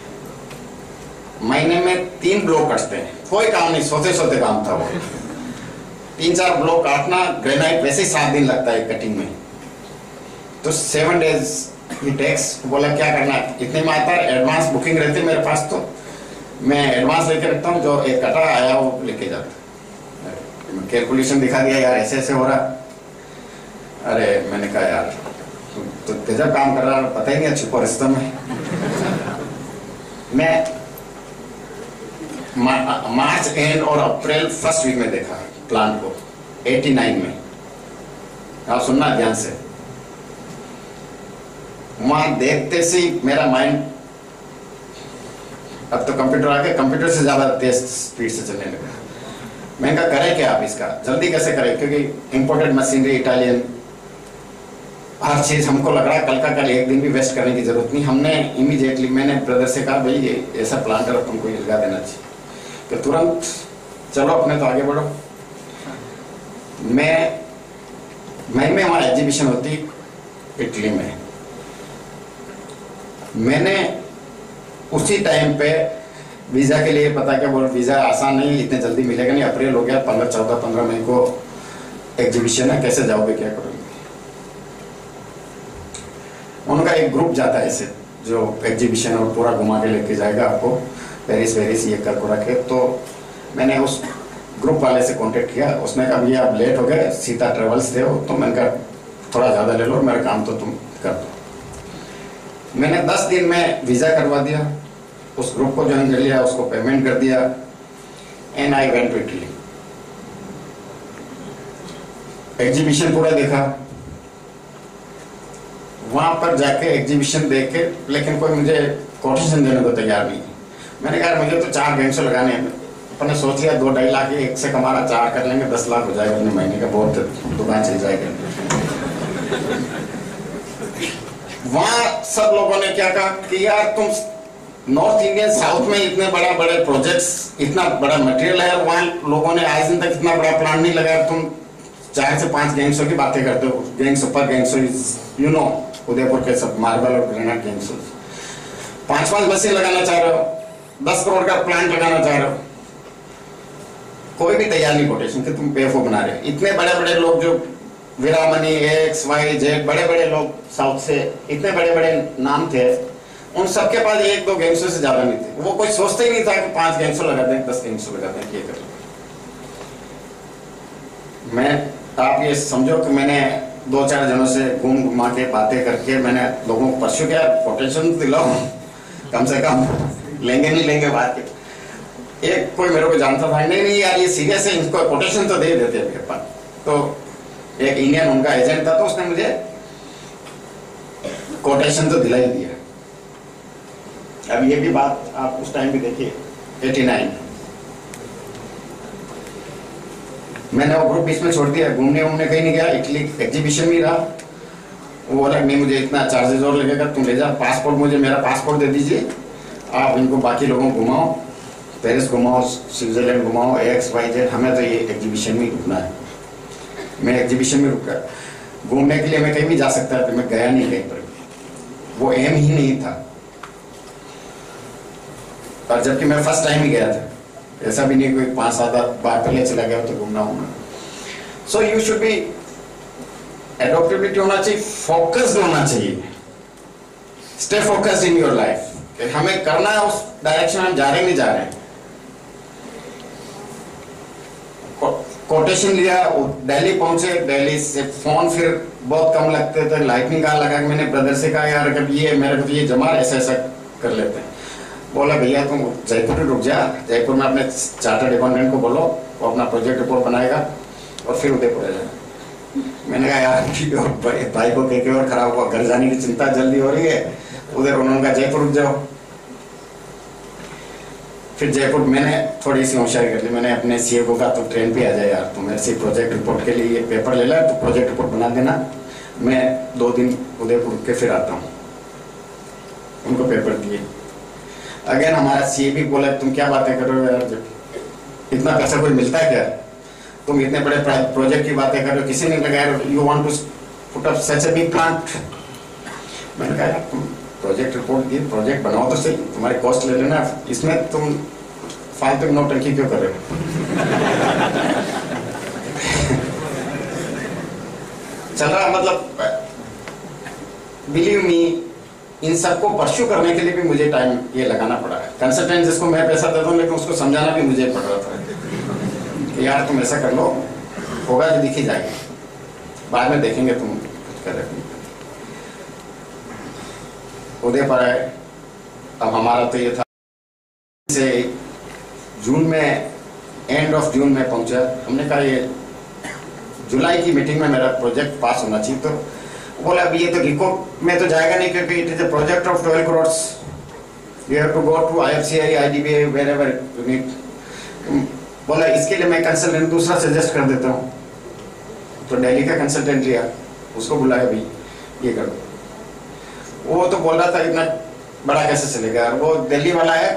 S4: महीने में 3 ब्लॉक कटते हैं, कोई काम नहीं, सोते काम था वो। 3-4 ब्लॉक काटना, ग्रेनाइट वैसे ही 7 दिन लगता है कटिंग में, तो 7 days ही टेक्स। बोला क्या करना है, इतने में आता है, एडवांस बुकिंग रहती है मेरे पास, तो मैं एडवांस लेके रखता हूँ, जो एक कटा आया वो लेके जाता। कैलकुलेशन दिखा दिया, यार ऐसे ऐसे हो रहा। अरे मैंने कहा यार तो गजब काम कर रहा है, पता ही नहीं छुपा रिश्ता में। मैं मार्च एंड और अप्रैल फर्स्ट वीक में देखा प्लांट को 89 में। आप सुनना ध्यान से, वहां देखते से मेरा माइंड, अब तो कंप्यूटर आ गया, कंप्यूटर से ज्यादा तेज स्पीड से चलने लगा। मैंने कहा करें क्या आप इसका, जल्दी कैसे करें, क्योंकि इंपोर्टेड मशीनरी, इटालियन, हर चीज हमको लग रहा है कल का कल, एक दिन भी वेस्ट करने की जरूरत नहीं। हमने इमीडिएटली, मैंने ब्रदर से कहा भाई ये ऐसा प्लांटर तुमको लगा देना चाहिए, तो तुरंत चलो अपने तो आगे बढ़ो। मई में हमारा एग्जीबिशन होती इटली में, मैंने उसी टाइम पे वीजा के लिए पता क्या बोल, वीजा आसान नहीं, इतने जल्दी मिलेगा नहीं, अप्रैल हो गया, 15 मई को एग्जीबिशन है, कैसे जाओगे क्या करोगे। उनका एक ग्रुप जाता है ऐसे जो एग्जीबिशन और पूरा घुमा के लेके जाएगा आपको, पेरिस ये कर को रखे। तो मैंने उस ग्रुप वाले से कांटेक्ट किया, उसने कहा भैया आप लेट हो गए, सीता ट्रेवल्स थे हो, तो मैंने कहा थोड़ा ज़्यादा ले लो, मेरा काम तो तुम कर दो। मैंने 10 दिन में वीज़ा करवा दिया, उस ग्रुप को ज्वाइन कर लिया, उसको पेमेंट कर दिया, and I went to Italy. Exhibition पूरा देखा, वहां पर जाके एग्जीबिशन देख के, लेकिन कोई मुझे कोटेशन देने को तैयार नहीं। मैंने कहा मुझे तो 4 गैंग्स लगाने हैं, अपने सोच लिया 2-2.5 लाख, एक से कमाना 4 कर लेंगे, 10 लाख हो जाएगा अपने महीने का, बहुत दुकान चल जाएगा। वहां सब लोगों ने क्या कहा कि यार तुम नॉर्थ इंडियन साउथ में इतने बड़े प्रोजेक्ट्स, इतना बड़ा मटेरियल है, और वहां लोगों ने आज दिन तक इतना बड़ा प्लान नहीं लगाया, तुम 4 से 5 गैंग्सों की बातें करते हो, गैंग्स ऊपर गैंग्स, यू नो उदयपुर के सब मार्बल और ग्रेनाइट गैंग्स, 5 मशीन लगाना चाह रहे हो, 10 करोड़ का प्लांट लगाना चाह रहे हो, कोई भी तैयार नहीं कोटेशन कि तुम पेफो बना रहे हो। इतने बड़े लोग जो वीरामणि, XYZ, बड़े लोग साउथ से, इतने बड़े नाम थे, उन सबके पास 1-2 गैंग्सों से ज्यादा नहीं थे। वो कोई सोचते ही नहीं था कि 5 गैंग्सों लगा दें, 10 गैंग्सों लगा दें, ये कर। मैं, आप ये समझो कि मैंने 2-4 जनों से घुमा के बातें करके मैंने लोगों को परसों क्या कोटेशन दिलाओ, कम से कम लेंगे नहीं लेंगे बात के। एक कोई मेरे को जानता था, नहीं यार ये सीरियस है, इनको कोटेशन तो दे देते हैं अपन। तो एक इंडियन उनका एजेंट था, तो उसने मुझे कोटेशन तो दिला ही दिया। अब ये भी बात आप उस टाइम भी देखिए, 89 मैंने वो ग्रुप बीच में छोड़ दिया, घूमने कहीं नहीं गया, इटली एग्जीबिशन में रहा। वो बोला नहीं मुझे इतना चार्जेस और लगेगा, तुम ले जाओ, पासपोर्ट मुझे, मेरा पासपोर्ट दे दीजिए, आप इनको बाकी लोगों को घुमाओ, पेरिस घुमाओ, स्विट्जरलैंड घुमाओ, XYZ, हमें तो ये एग्जीबिशन में रुकना है। मैं एग्जीबिशन में रुका, घूमने के लिए मैं कहीं भी जा सकता था, मैं गया नहीं कहीं पर, वो एम ही नहीं था। और जबकि मैं फर्स्ट टाइम ही गया था, ऐसा भी नहीं कोई 5-7 बार पहले चला गया तो घूमना होगा। So you should be, adaptability होना चाहिए, फोकस्ड होना चाहिए, stay focused in your life, हमें करना है उस डायरेक्शन में हम जा रहे नहीं जा रहे। कोटेशन लिया, दिल्ली पहुंचे, दिल्ली से फोन फिर बहुत कम लगते थे, लाइटनिंग का लगा, मैंने ब्रदर से कहा यार कभी ये मेरे को तो ये जमा ऐसा कर लेते हैं। बोला भैया तुम जयपुर रुक जा, जयपुर में अपने चार्टर्ड अकाउंटेंट को बोलो, वो अपना प्रोजेक्ट रिपोर्ट बनाएगा और फिर उदयपुर आ जाए। मैंने कहा यार भाई को कह और खराब हुआ, घर जाने की चिंता जल्दी हो रही है, उधर उन्होंने कहा जयपुर रुक जाओ। फिर जयपुर मैंने थोड़ी सी होशियारी कर ली, मैंने अपने सीए को कहा तो ट्रेन पे आ जाए यार, तुम ऐसे प्रोजेक्ट रिपोर्ट के लिए पेपर ले ला, तो प्रोजेक्ट रिपोर्ट बना देना, मैं 2 दिन उदयपुर के फिर आता हूँ। उनको पेपर दिए। अगेन हमारा सीए भी बोला तुम क्या बातें कर रहे हो यार, जब इतना पैसा कोई मिलता है क्या, तुम इतने बड़े प्रोजेक्ट की बातें कर रहे हो, किसी ने लगाया, you want to put up such a big plant. मैंने कहा यार तुम प्रोजेक्ट रिपोर्ट दिए, प्रोजेक्ट बनाओ तो सही, तुम्हारी कॉस्ट ले लेना, इसमें तुम फालतू की नौटंकी क्यों कर रहे हो। चल रहा, मतलब बिलीव मी, इन सबको परस्यू करने के लिए भी मुझे टाइम ये लगाना पड़ा है। कंसल्टेंट जिसको मैं पैसा देता हूँ, लेकिन उसको समझाना भी मुझे पड़ रहा था कि यार तुम ऐसा कर लो, होगा जो दिखी जाएगी, बाद में देखेंगे तुम कुछ कर रहे। उदय पर आए, अब हमारा तो ये था से जून में, एंड ऑफ जून में पहुंचा। हमने कहा ये जुलाई की मीटिंग में मेरा प्रोजेक्ट पास होना चाहिए, तो बोला अभी ये तो रिको में तो जाएगा नहीं, क्योंकि it is a project of 12 crore, you have to go to IFCI, IDBI, wherever you need. बोला इसके लिए मैं कंसल्टेंट दूसरा सजेस्ट कर देता हूँ। तो दिल्ली का कंसल्टेंट लिया, उसको बुलाया, भाई ये करो। वो तो बोल रहा था इतना बड़ा कैसे चलेगा, और वो दिल्ली वाला है,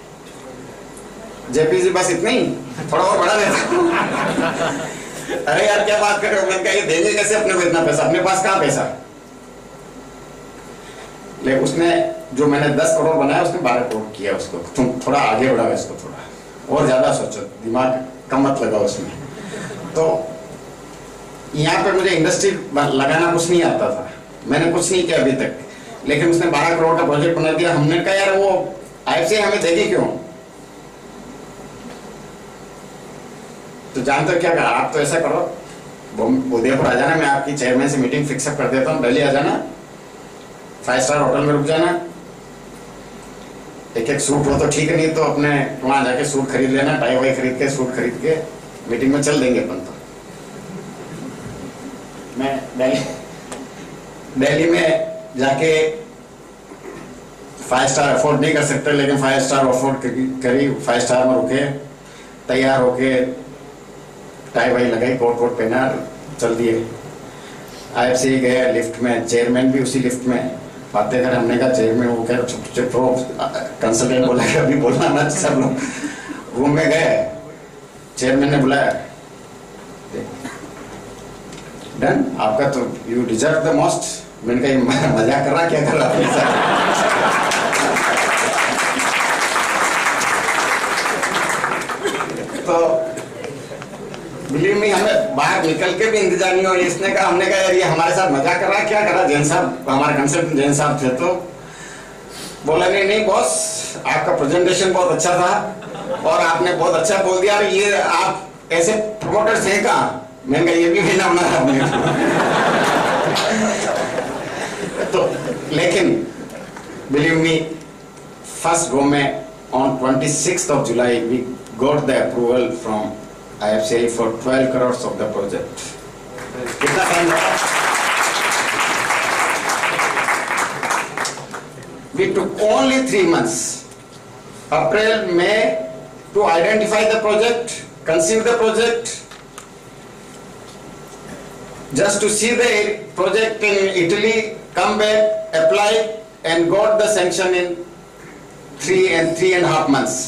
S4: जेपी जी बस इतना ही, थोड़ा और बड़ा देता। अरे यार क्या बात कर रहे हो, मैंने कहा ये देंगे कैसे अपने को इतना पैसा, अपने पास कहाँ पैसा। लेकिन उसने जो मैंने 10 करोड़ बनाया उसने 12 करोड़ किया उसको। तुम थोड़ा आगे बढ़ाओ इसको, थोड़ा और ज्यादा सोचो, दिमाग कम मत लगाओ उसमें। तो यहाँ पे मुझे इंडस्ट्री लगाना कुछ नहीं आता था, मैंने कुछ नहीं किया अभी तक, लेकिन उसने 12 करोड़ का प्रोजेक्ट बना दिया। हमने कहा यार वो आईएफसी हमें देगी क्यों। तो जानते हो क्या कहा, आप तो ऐसा करो, उदयपुर आ जाना, मैं आपकी चेयरमैन से मीटिंग फिक्स अप कर देता हूँ, दिल्ली आ जाना, 5 स्टार होटल में रुक जाना, एक एक सूट हो तो ठीक है, नहीं तो अपने वहां जाके सूट खरीद लेना, टाई वाई खरीद के, सूट खरीद के मीटिंग में चल देंगे अपन। तो मैं दिल्ली में जाके 5 स्टार अफोर्ड नहीं कर सकते, लेकिन 5 स्टार अफोर्ड करी, 5 स्टार में रुके, तैयार होके टाई वाई लगाई, कोट कोट पहना, चल दिए। आईएफसी गए, लिफ्ट में चेयरमैन भी उसी लिफ्ट में, बातें करें। हमने कहा चेयरमैन, वो कह रहे चुप चुप रहो, कंसल्टेंट बोला अभी बोलना ना। सब लोग रूम में गए, चेयरमैन ने बुलाया, डन आपका तो यू डिजर्व द मोस्ट। मैंने कहा मजाक कर रहा, क्या कर रहा तो बिलीव मी, हमें बाहर निकल के भी इंतजार नहीं हो। इसने कहा, हमने कहा यार ये हमारे साथ मजाक कर रहा है, क्या कर रहा है। जैन साहब, हमारे कंसल्टेंट जैन साहब थे, तो बोला नहीं नहीं बॉस, आपका प्रेजेंटेशन बहुत अच्छा था और आपने बहुत अच्छा बोल दिया, ये आप ऐसे प्रमोटर्स हैं कहाँ। मैंने कहा ये भी महीना बना आपने। तो लेकिन बिलीव मी, फर्स्ट गो में on 26th of July we got the approval from IFCI for 12 crores of the project. कितना टाइम लगा? We took only 3 months, April, May, to identify the project, conceive the project, just to see the project in Italy, come back, apply, and got the sanction in 3.5 months.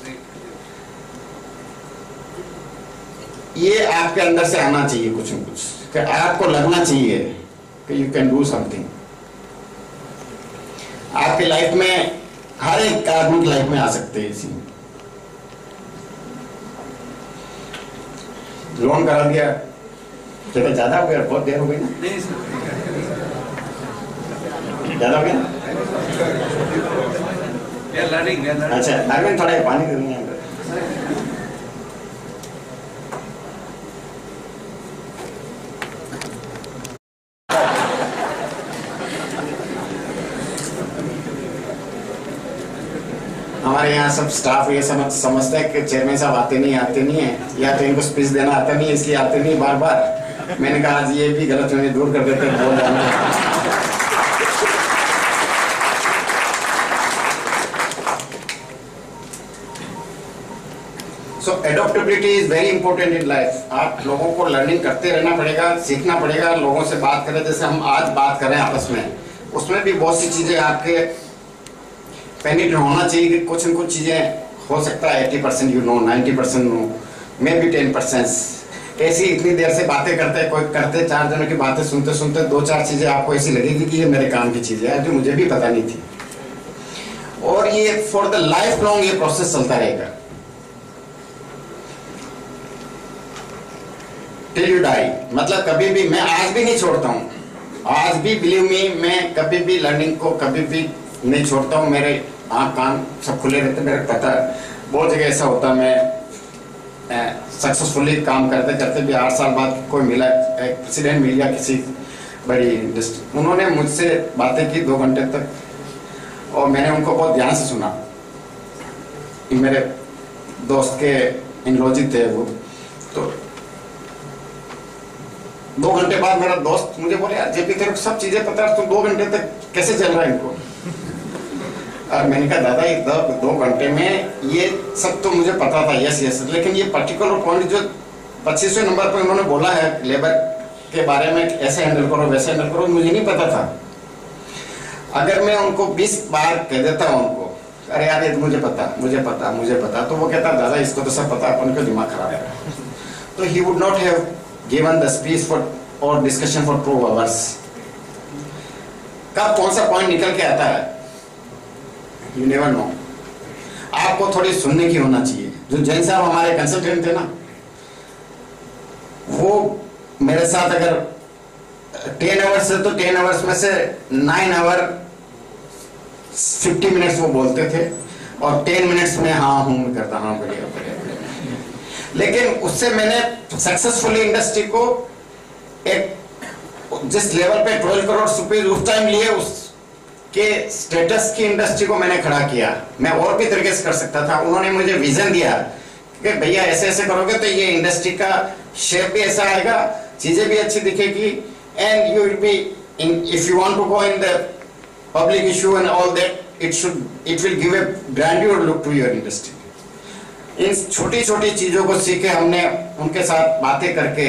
S4: ये आपके अंदर से आना चाहिए कुछ न कुछ, कि आपको लगना चाहिए कि यू कैन डू समथिंग। आपकी लाइफ में, हर एक आदमी की लाइफ में आ सकते हैं इसी। लोन करा दिया, तो ज्यादा हो गया, बहुत देर हो गई ना, ज्यादा हो गया। अच्छा अरविंद, थोड़ा पानी दे दूंगा। हमारे यहाँ सब स्टाफ ये समझते हैं कि चेयरमैन साहब आते नहीं है, या तो इनको स्पीच देना आता नहीं है इसलिए आते नहीं बार बार। मैंने कहा आज ये भी गलत फहमी दूर कर देते हैं, बोल जाना। So adaptability is very important in life. आप लोगों को लर्निंग करते रहना पड़ेगा, सीखना पड़ेगा, लोगों से बात करें, जैसे हम आज बात कर रहे हैं आपस में, उसमें भी बहुत सी चीजें आपके पेनिट्रेट होना चाहिए कि कुछ न कुछ चीजें हो सकता है 80% you know, 90% no, maybe 10%। ऐसी इतनी देर से बातें करते 4 जनों की बातें सुनते सुनते 2-4 चीजें आपको ऐसी लगेगी कि ये मेरे काम की चीजें हैं जो मुझे भी पता नहीं थी। और ये फॉर द लाइफ लॉन्ग ये प्रोसेस चलता रहेगा, टिल यू डाई। मतलब कभी भी, मैं आज भी नहीं छोड़ता हूँ, आज भी बिलीव मी, मैं कभी भी लर्निंग को कभी भी नहीं छोड़ता हूँ। मेरे आँख कान सब खुले रहते, मेरे पता बहुत जगह ऐसा होता, मैं सक्सेसफुली काम करते करते भी 8 साल बाद कोई मिला, एक प्रेसिडेंट मिल गया किसी बड़ी इंडस्ट्री, उन्होंने मुझसे बातें की 2 घंटे तक और मैंने उनको बहुत ध्यान से सुना। मेरे दोस्त के इनलॉजी थे वो, तो 2 घंटे बाद मेरा दोस्त मुझे बोले, यार जेपी तेरे को सब चीजें पता है, तुम 2 घंटे तक कैसे चल रहा है इनको। और मैंने कहा दादा ये 2 घंटे में ये सब तो मुझे पता था, यस यस, लेकिन ये पर्टिकुलर पॉइंट जो 25वें नंबर पर उन्होंने बोला है लेबर के बारे में, ऐसे हैंडल करो वैसे हैंडल करो, मुझे नहीं पता था। अगर मैं उनको 20 बार कह देता हूँ उनको, अरे यार ये मुझे पता मुझे पता मुझे पता, तो वो कहता दादा इसको तो सब पता, अपन का दिमाग खराब है। तो he would not have given the speech for और डिस्कशन फॉर 2 आवर्स। कब कौन सा पॉइंट निकल के आता है यू नेवर नो। आपको थोड़ी सुनने की होना चाहिए। जो जैन साहब हमारे कंसल्टेंट थे ना, वो मेरे साथ अगर 10 आवर्स है तो 10 आवर्स में से 9 आवर 50 मिनट्स वो बोलते थे और 10 मिनट्स में हाँ हूँ करता, हाँ बढ़िया बढ़िया बढ़िया। लेकिन उससे मैंने सक्सेसफुली इंडस्ट्री को एक जिस लेवल पे 12 करोड़ रुपए उस टाइम लिए, उसके स्टेटस की इंडस्ट्री को मैंने खड़ा किया। मैं और भी तरीके से कर सकता था। उन्होंने मुझे विजन दिया कि भैया ऐसे ऐसे करोगे तो ये इंडस्ट्री का शेप भी ऐसा आएगा, चीजें भी अच्छी दिखेगी, and you will be in, if you want to go in the public issue and all that, it will give a grandeur look to your industry. इन छोटी छोटी चीजों को सीखे हमने, उनके साथ बातें करके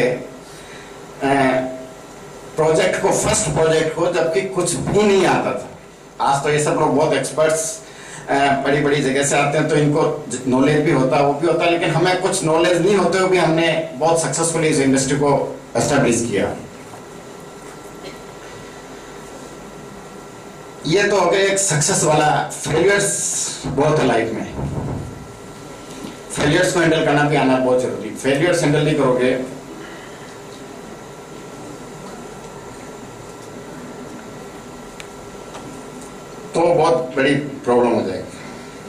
S4: प्रोजेक्ट को, फर्स्ट प्रोजेक्ट को, जबकि कुछ भी नहीं आता था। आज तो ये सब लोग बहुत एक्सपर्ट्स बड़ी बड़ी जगह से आते हैं तो इनको नॉलेज भी होता है, वो भी होता है, लेकिन हमें कुछ नॉलेज नहीं होते हुए भी हमने बहुत सक्सेसफुली इस इंडस्ट्री को एस्टेब्लिश किया। ये तो हो गया एक सक्सेस वाला। फेलियर्स बहुत है लाइफ में, फेलियर्स को हैंडल करना भी आना बहुत जरूरी। फेलियर्स हैंडल नहीं करोगे तो बहुत बड़ी प्रॉब्लम हो जाएगी।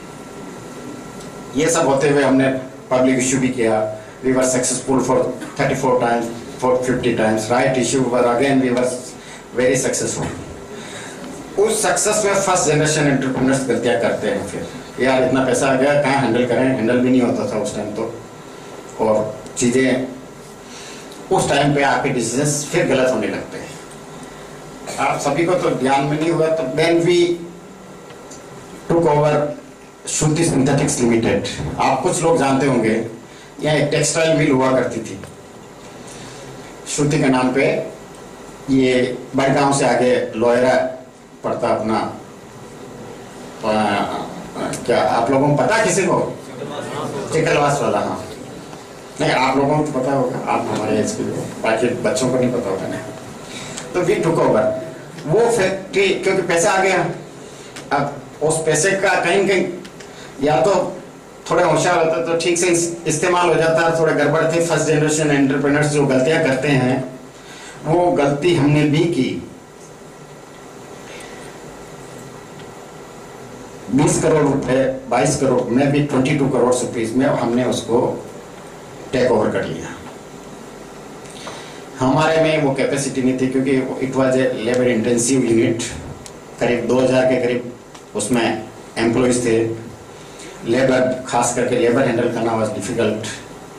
S4: ये सब होते हुए हमने पब्लिक इशू भी किया। We were successful for 34 times, for 50 times. Right issue were again we were very successful. उस सक्सेस में फर्स्ट जनरेशन एंटरप्रेन्योर्स गलतियां करते हैं, फिर यार इतना पैसा आ गया कहाँ हैंडल करें, हैंडल भी नहीं होता था उस टाइम तो, और चीजें उस टाइम पे आपके डिसीजंस फिर गलत होने लगते हैं। आप सभी को तो ध्यान में नहीं हुआ। तो then we took over Shruti synthetics limited. आप कुछ लोग जानते होंगे, यहाँ एक टेक्सटाइल मिल हुआ करती थी श्रुति के नाम पे। ये बड़गांव से आगे लोयरा पड़ता अपना, क्या आप लोगों को पता, किसी को? चिकलवास वाला। हाँ नहीं, आप लोगों को पता होगा, आप हमारे एज के लोग, बाकी बच्चों को नहीं पता होगा ना। तो वी टुक ओवर वो फैक्ट्री, क्योंकि पैसा आ गया। अब उस पैसे का कहीं कहीं या तो थोड़ा होशियार होता तो ठीक से इस्तेमाल हो जाता, थोड़ा गड़बड़ थे। फर्स्ट जनरेशन एंटरप्रेन्योर्स जो गलतियां करते हैं, वो गलती हमने भी की। 20 करोड़ रुपए, 22 करोड़ में भी 22 करोड़ रुपीज में हमने उसको टेक ओवर कर लिया। हमारे में वो कैपेसिटी नहीं थी, क्योंकि it was a labour intensive unit. करीब 2000 के करीब उसमें एम्प्लॉइज थे। लेबर, खास करके लेबर हैंडल करना वाज डिफिकल्ट।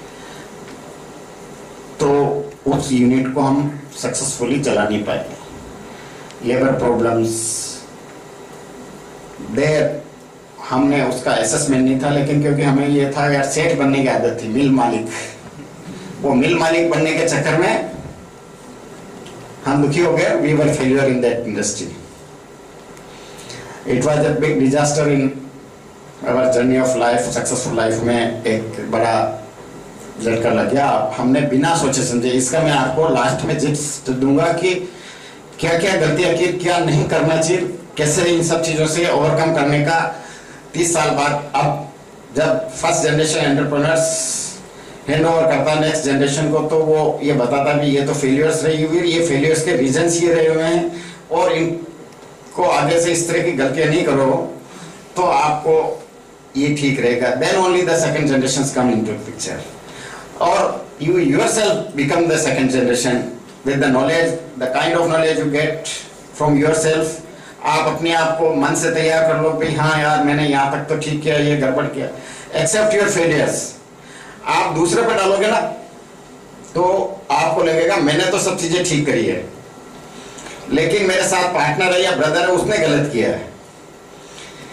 S4: तो उस यूनिट को हम सक्सेसफुली चला नहीं पाए। लेबर प्रॉब्लम्स देर, हमने उसका असेसमेंट नहीं था, लेकिन क्योंकि हमें ये था यार सेठ बनने की आदत थी, मिल मालिक। वो मिल मालिक बनने के चक्कर में हम दुखी हो गए। We were failure in that industry. It was a big disaster in our journey of life, successful life में एक बड़ा झटका लग गया। हमने बिना सोचे समझे, इसका मैं आपको लास्ट में जिप्स दूंगा कि क्या क्या गलतियां की, क्या नहीं करना चाहिए, कैसे इन सब चीजों से ओवरकम करने का। 30 साल बाद अब जब first generation entrepreneurs hand over करता है नेक्स्ट जनरेशन को, तो वो ये बताता भी ये तो फेलियर्स रही हुई, ये फेलियर्स के रीजंस ये रहे हुए हैं, और इनको आगे से इस तरह की गलतियां नहीं करो तो आपको ये ठीक रहेगा। Then only the second generations come into picture, और you yourself become the second generation with the knowledge, the kind of knowledge you get from yourself. आप अपने आप को मन से तैयार कर लो भाई हाँ यार मैंने यहाँ तक तो ठीक किया, ये गड़बड़ किया। Accept your failures. आप दूसरे पे डालोगे ना तो आपको लगेगा मैंने तो सब चीजें ठीक करी है, लेकिन मेरे साथ पार्टनर है या ब्रदर है उसने गलत किया है।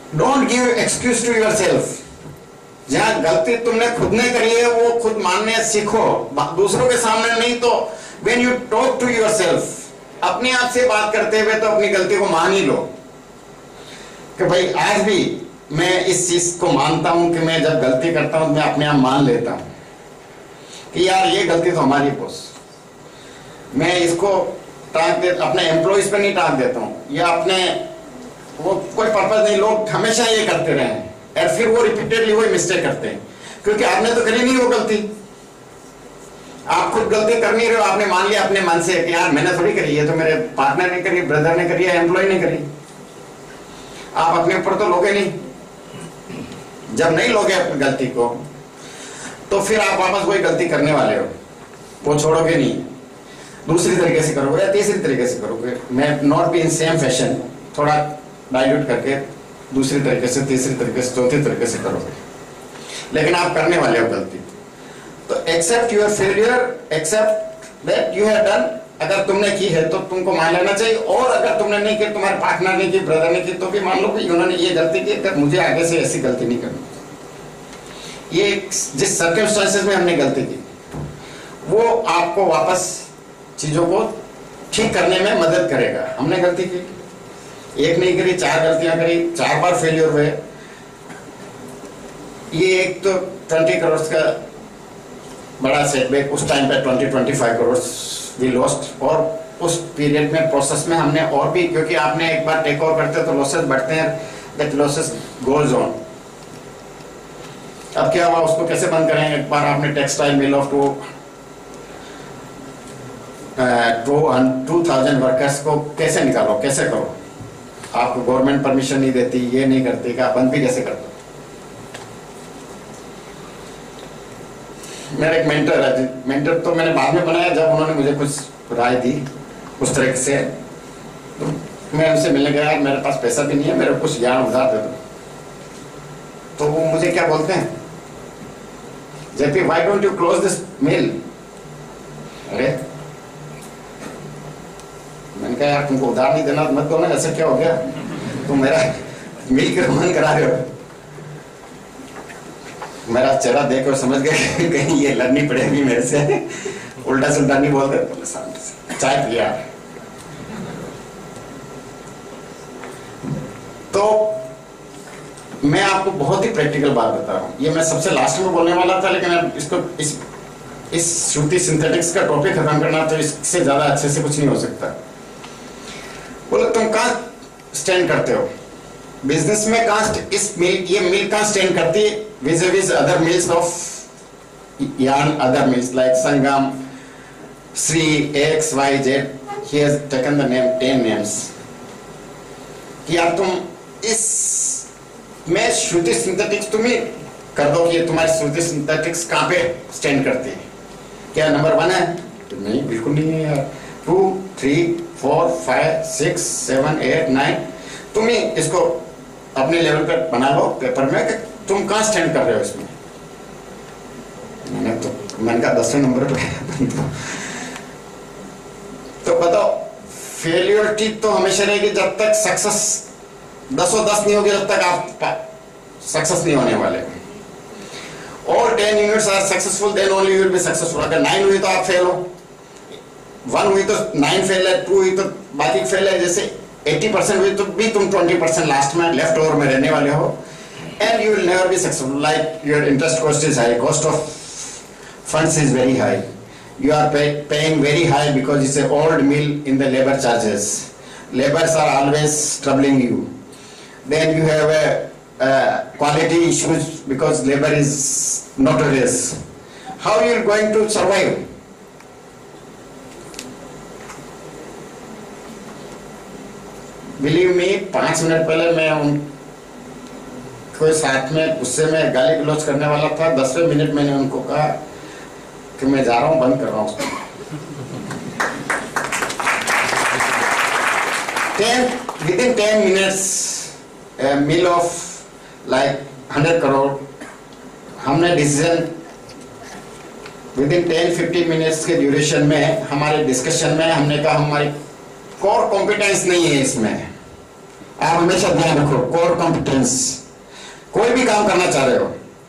S4: Don't give excuse to yourself. जहां गलती तुमने खुद ने करी है वो खुद मानने सीखो, दूसरों के सामने नहीं। तो when you talk to yourself, अपने आप से बात करते हुए तो अपनी गलती को मान ही लो कि भाई आज भी मैं इस चीज को मानता हूं कि मैं जब गलती करता हूं मैं अपने आप मान लेता हूं कि यार ये गलती तो हमारी बॉस, मैं इसको टांग दे, अपने एम्प्लॉइज पे नहीं टांग देता हूँ, या अपने वो कोई पर्पज नहीं। लोग हमेशा ये करते रहे हैं और फिर वो रिपीटेडली वही मिस्टेक करते हैं, क्योंकि आपने तो करी नहीं वो गलती। आप खुद गलती कर नहीं रहे हो, आपने मान लिया अपने मन से कि यार मैंने थोड़ी करी है, तो मेरे पार्टनर ने करी, ब्रदर ने करी, एम्प्लॉय ने करी। आप अपने ऊपर तो लोगे नहीं। जब नहीं लोगे अपनी गलती को तो फिर आप वापस वही गलती करने वाले हो, वो छोड़ोगे नहीं। दूसरी तरीके से करोगे या तीसरी तरीके से करोगे, may not be in same fashion, थोड़ा डाइल्यूट करके दूसरी तरीके से, तीसरी तरीके से, चौथी तरीके से करोगे, लेकिन आप करने वाले हो गलती। तो accept your failure, accept that you have done. अगर तुमने की है तो तुमको मान लेना चाहिए, और अगर तुमने नहीं की, तुम्हारे पार्टनर ने की, ब्रदर ने की, तो भी मान लो कि उन्होंने ये गलती की, तो मुझे आगे से ऐसी गलती नहीं करनी। ये जिस सर्कमस्टेंसेस में हमने गलती की वो आपको वापस चीजों को ठीक करने में मदद करेगा। हमने गलती की, एक नहीं करी, 4 गलतियां करी, 4 बार फेलियर हुए। ये एक तो 20 करोड़ का बड़ा सेटबैक, उस टाइम पे 20-25 करोड़ वी लॉस्ट, और उस पीरियड में प्रोसेस में हमने और भी, क्योंकि आपने एक बार टेक ओवर करते हो तो लॉसेस बढ़ते हैं, दैट लॉसेस गोज ऑन। अब क्या हुआ, उसको कैसे बंद करेंगे? एक बार आपने टेक्सटाइल मिल ऑफ 2000 वर्कर्स को कैसे निकालो, कैसे करो? आपको गवर्नमेंट परमिशन नहीं देती, ये नहीं करती, कि आप बंद भी कैसे करते? मेरा एक मेंटर है, मेंटर तो मैंने बाद में बनाया जब उन्होंने मुझे कुछ राय दी उस तरह से। तो मैं उनसे मिलने गया, मेरे पास पैसा भी नहीं है, मेरे कुछ ज्ञान उधार दे दो। तो वो मुझे क्या बोलते हैं, JP why don't you close this mill? अरे मैंने कहा यार तुमको उधार नहीं देना मत दो ना, ऐसा क्या हो गया, तुम मेरा मिल के मन करा रहे हो। मेरा चेहरा देख कर समझ गए कहीं ये लड़नी पड़ेगी मेरे से, उल्टा सुल्टा नहीं बोलते। तो सामने से चाय पिया। तो मैं आपको बहुत ही प्रैक्टिकल बात बता रहा हूँ, ये मैं सबसे लास्ट में बोलने वाला था, लेकिन इसको इस श्रुति सिंथेटिक्स का टॉपिक खत्म करना, तो इससे ज्यादा अच्छे से कुछ नहीं हो सकता। बोले तुम कहाँ स्टैंड करते हो बिजनेस में? कहाँ इस मिल, ये मिल कहाँ स्टैंड करती है vis-a-vis other mills of yarn, other mills like Sangam, Shri, X, Y, Z. He has taken the name 10 names. कि यार तुम इस मैं श्रुति सिंथेटिक्स तुम्हें कर दो कि तुम्हारी श्रुति सिंथेटिक्स कहाँ पे स्टैंड करती है? क्या नंबर 1 है? तो नहीं, बिल्कुल नहीं है यार। 2, 3, 4, 5, 6, 7, 8, 9 तुम ही इसको अपने लेवल पर बना लो पेपर में कि तुम कहाँ स्टैंड कर रहे हो इसमें। मैंने कहा 10वें नंबर पे। तो बताओ, फेलियरिटी तो हमेशा रहेगी जब तक सक्सेस 10/10 नहीं होगी, जब तक आप सक्सेस नहीं होने वाले। और 10 units are successful then only you will be successful. अगर 9 हुई तो आप फेल हो, 1 हुई तो 9 फेल है, 2 हुई तो बाकी फेल है। जैसे 80% हुई तो भी तुम 20% लास्ट में लेफ्ट ओवर में रहने वाले हो, and you will never be successful. Like your interest cost is high, cost of funds is very high, you are paying very high because it's an old mill in the labor charges. Labors are always troubling you. Then you have a quality issues because labor is notorious. How you are going to survive? Believe me, 5 minute पहले मैं कोई साथ में गुस्से में गाली गलौज करने वाला था, 10वें मिनट मैंने उनको कहा कि मैं जा रहा हूं, बंद कर रहा हूं उसको। Within 10 minutes a mill of like 100 crore, हमने डिसीजन विदिन 10-15 मिनट्स के ड्यूरेशन में हमारे डिस्कशन में हमने कहा हमारी कोर कॉम्पिटेंस नहीं है इसमें, आप हमेशा ध्यान रखो, कोर कॉम्पिटेंस। कोई भी काम करना चाह रहे हो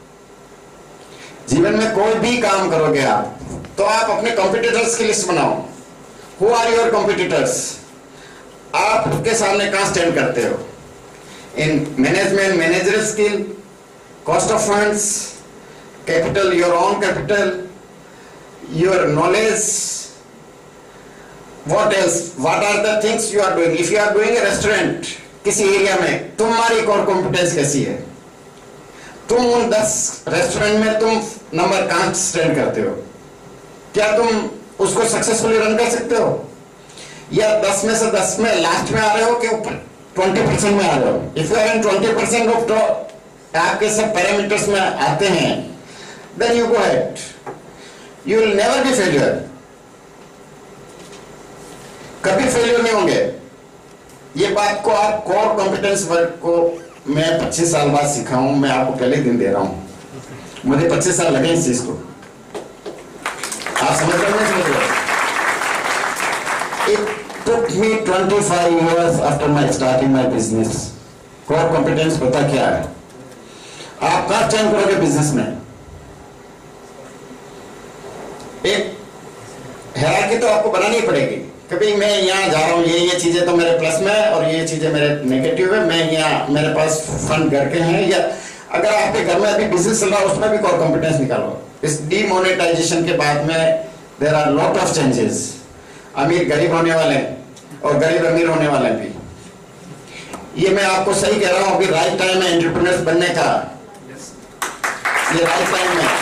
S4: जीवन में, कोई भी काम करोगे आप, तो आप अपने कॉम्पिटिटर्स की लिस्ट बनाओ। Who are your competitors? आप उसके सामने कहां स्टैंड करते हो? In management, manager skill, cost of funds, capital, your own capital, your knowledge, what else, what are the things you are doing? If you are doing a restaurant किसी area में, तुम्हारी core competence कैसी है? तुम उन 10 restaurant में तुम number कहां स्टैंड करते हो? क्या तुम उसको सक्सेसफुली रन कर सकते हो, या 10 में से 10 में लास्ट में आ रहे हो कि 20% में आ रहे हो? If you are in 20% of top, आपके सब पैरामीटर्स में आते हैं, then you go ahead, you will never be failure. कभी फेलियर नहीं होंगे। ये बात को आप कोर कॉम्पिटेंस वर्क को मैं 25 साल बाद सीखा हूं, मैं आपको पहले दिन दे रहा हूं। मुझे 25 साल लगे इस चीज को, आप समझ रहे हैं? It took me 25 years after my starting my business। Core competence पता क्या है? आप कहां स्टैंड करोगे बिजनेस में? एक हायरार्की तो आपको बनानी पड़ेगी। कभी मैं यहाँ जा रहा हूँ, ये चीजें तो मेरे प्लस में है और ये चीजें मेरे नेगेटिव है, मैं यहाँ मेरे पास फंड घर के हैं, या अगर आपके घर में अभी बिजनेस चल रहा है उसमें भी कोर कॉम्पिटेंस निकालो। इस डीमोनेटाइजेशन के बाद में there are lot of changes. अमीर गरीब होने वाले हैं और गरीब अमीर होने वाले भी। ये मैं आपको सही कह रहा हूँ, अभी राइट टाइम है एंटरप्रेन्योर्स बनने का। ये राइट टाइम है।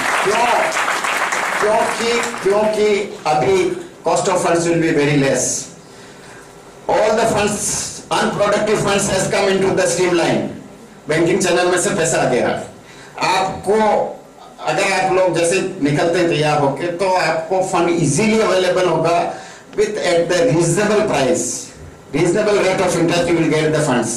S4: क्योंकि अभी cost of funds will be very less. All the funds, unproductive funds has come into the streamline. Banking channel में से पैसा आ गया आपको। अगर आप लोग जैसे निकलते तैयार होके, तो आपको फंड इजीली अवेलेबल होगा with at the reasonable price, reasonable rate of interest, you will get the funds.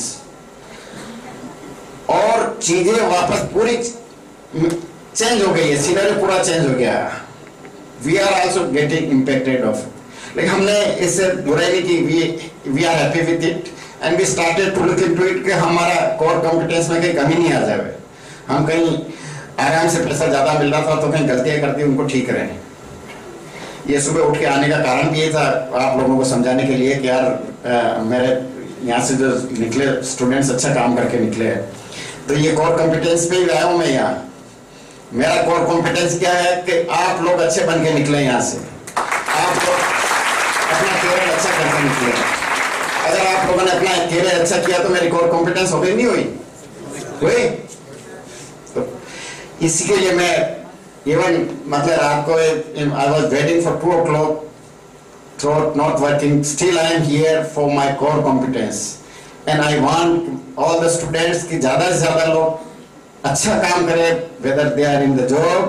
S4: और चीजें वापस पूरी चेंज हो गई है, सिनेरियो पूरा चेंज हो गया। We are also getting impacted of, लेकिन हमने इससे बुराई नहीं की। we are happy with it and we started to look into it कि हमारा core competence में कहीं कमी नहीं आ जाए। हम कहीं आराम से पैसा ज्यादा मिल रहा था तो कहीं गलतियां करती उनको ठीक करें। ये सुबह उठ के आने का कारण भी ये था आप लोगों को समझाने के लिए कि यार मेरे यहाँ से जो निकले स्टूडेंट्स अच्छा काम करके निकले हैं, तो ये core competence पे ही आया हूँ मैं यहाँ। मेरा कोर कॉम्पिटेंस क्या है कि आप लोग अच्छे बन के निकले यहाँ से, आप लोग अपना कैरियर अच्छा करके निकले। अगर आप लोगों ने अपना कैरियर अच्छा किया तो मेरी कोर कॉम्पिटेंस हो गई, नहीं हुई? तो इसी के लिए मैं इवन मतलब आपको I was waiting for 2 o'clock, throat not working, still I am here for my core competence and I want all the students कि ज्यादा से ज्यादा लोग अच्छा काम करें, whether they are in the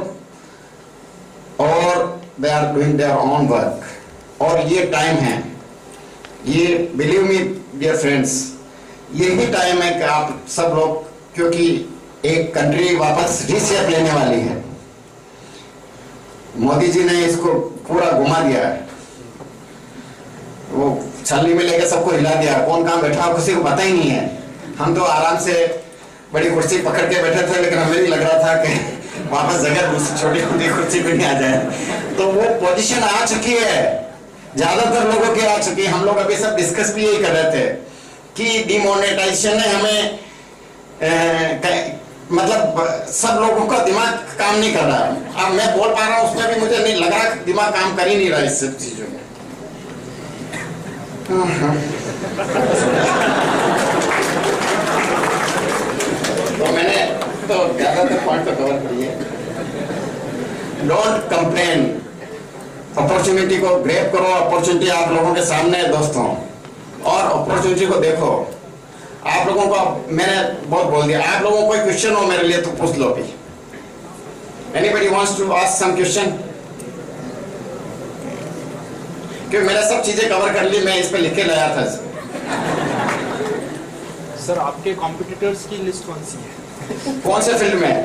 S4: job or they are doing their own work। और ये टाइम है, ये believe me dear friends, यही टाइम है कि आप सब लोग, क्योंकि एक कंट्री वापस रीशेप लेने वाली है। मोदी जी ने इसको पूरा घुमा दिया है, वो छलनी में लेके सबको हिला दिया। कौन कहाँ बैठा किसी को पता ही नहीं है। हम तो आराम से बड़ी कुर्सी पकड़ के बैठे थे, लेकिन हमें भी लग रहा था कि वापस जगह छोटी छोटी कुर्सी पे नहीं आ जाए। तो वो पोजीशन आ चुकी है, ज्यादातर लोगों की आ चुकी है। हम लोग अभी सब डिस्कस भी यही कर रहे थे कि डिमोनेटाइजेशन ने हमें मतलब सब लोगों का दिमाग काम नहीं कर रहा। अब मैं बोल पा रहा हूँ उसमें भी मुझे नहीं लग रहा, दिमाग काम कर ही नहीं रहा इस सब चीजों में। तो मैंने तो ज्यादातर पॉइंट तो कवर कर लिया। डोंट कंप्लेन, अपॉर्चुनिटी को ग्रैब करो। अपॉर्चुनिटी आप लोगों के सामने है दोस्तों, और अपॉर्चुनिटी को देखो। आप लोगों को मैंने बहुत बोल दिया। आप लोगों को कोई क्वेश्चन हो मेरे लिए तो पूछ लो अभी। Anybody wants to ask some question? क्योंकि मैंने सब चीजें कवर कर ली, मैं इस पे लिख के लाया था।
S2: सर आपके कॉम्पिटिटर्स की लिस्ट कौन सी है?
S4: कौन से फील्ड में?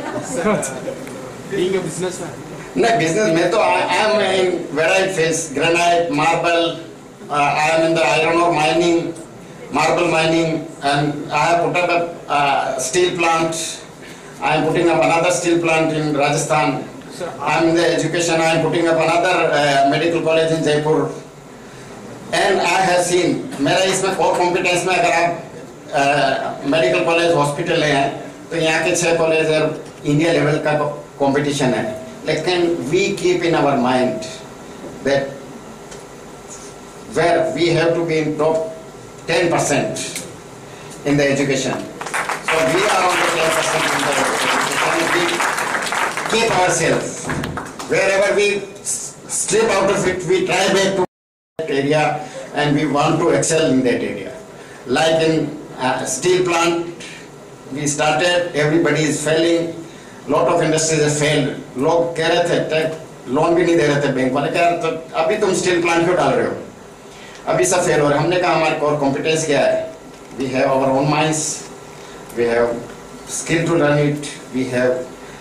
S2: Being a businessman.
S4: नहीं, बिजनेस में तो I am in variety fields, granite, marble, I am in the iron और mining, marble mining, and I have put up a steel plant. I am putting up another steel plant in Rajasthan. I am in the education. I am putting up another medical college in Jaipur. And I have seen, मेरा इसमें core competence में अगर आप medical college hospital हैं तो यहाँ के 6 college India level का कंपटीशन है. लेकिन we keep in our mind that where we have to be in top 10% in the education. So we are on the 10% in the education. We keep ourselves. Wherever we strip out of it, we try back to that area and we want to excel in that area. Like in steel plant, we started, everybody is failing. Lot of industries have failed. लोग कह रहे थे loan भी नहीं दे रहे थे bank वाले, कह रहे थे अभी तुम स्टील प्लांट क्यों डाल रहे हो, अभी सब फेल हो रहे. हमने कहा हमारे कोर कॉम्पिटेंस क्या है. We have our own mines, we have skill to run it, we have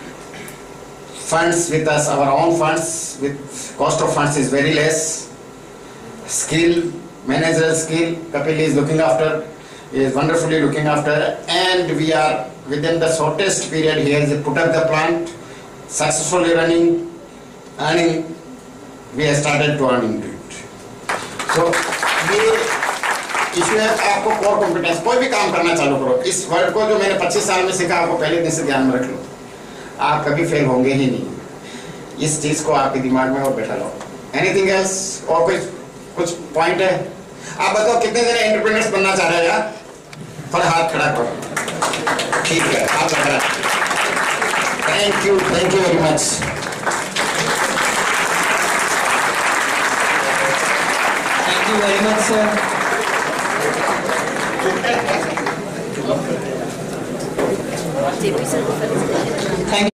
S4: funds with us, our own funds, with cost of funds is very less. Skill, managerial skill, Kapil is looking after, is wonderfully looking after, and we are within the shortest period he has put up the plant, successfully running, earning, we have started to earn into it. So ये इसमें आपको core competence, कोई भी काम करना चालू करो. इस वर्ड को जो मैंने 25 साल में सीखा, आपको पहले दिन से ध्यान में रख लो, आप कभी फेल होंगे ही नहीं. इस चीज को आपके दिमाग में और बैठा लो. एनीथिंग एल्स, और कोई कुछ पॉइंट है? आप बताओ कितने जने एंटरप्रेन्योर्स बनना चाह रहे हैं यार? पर हाथ खड़ा करो. ठीक है, आप लगा. Thank you very much.
S2: Thank you very much, sir. Thank you.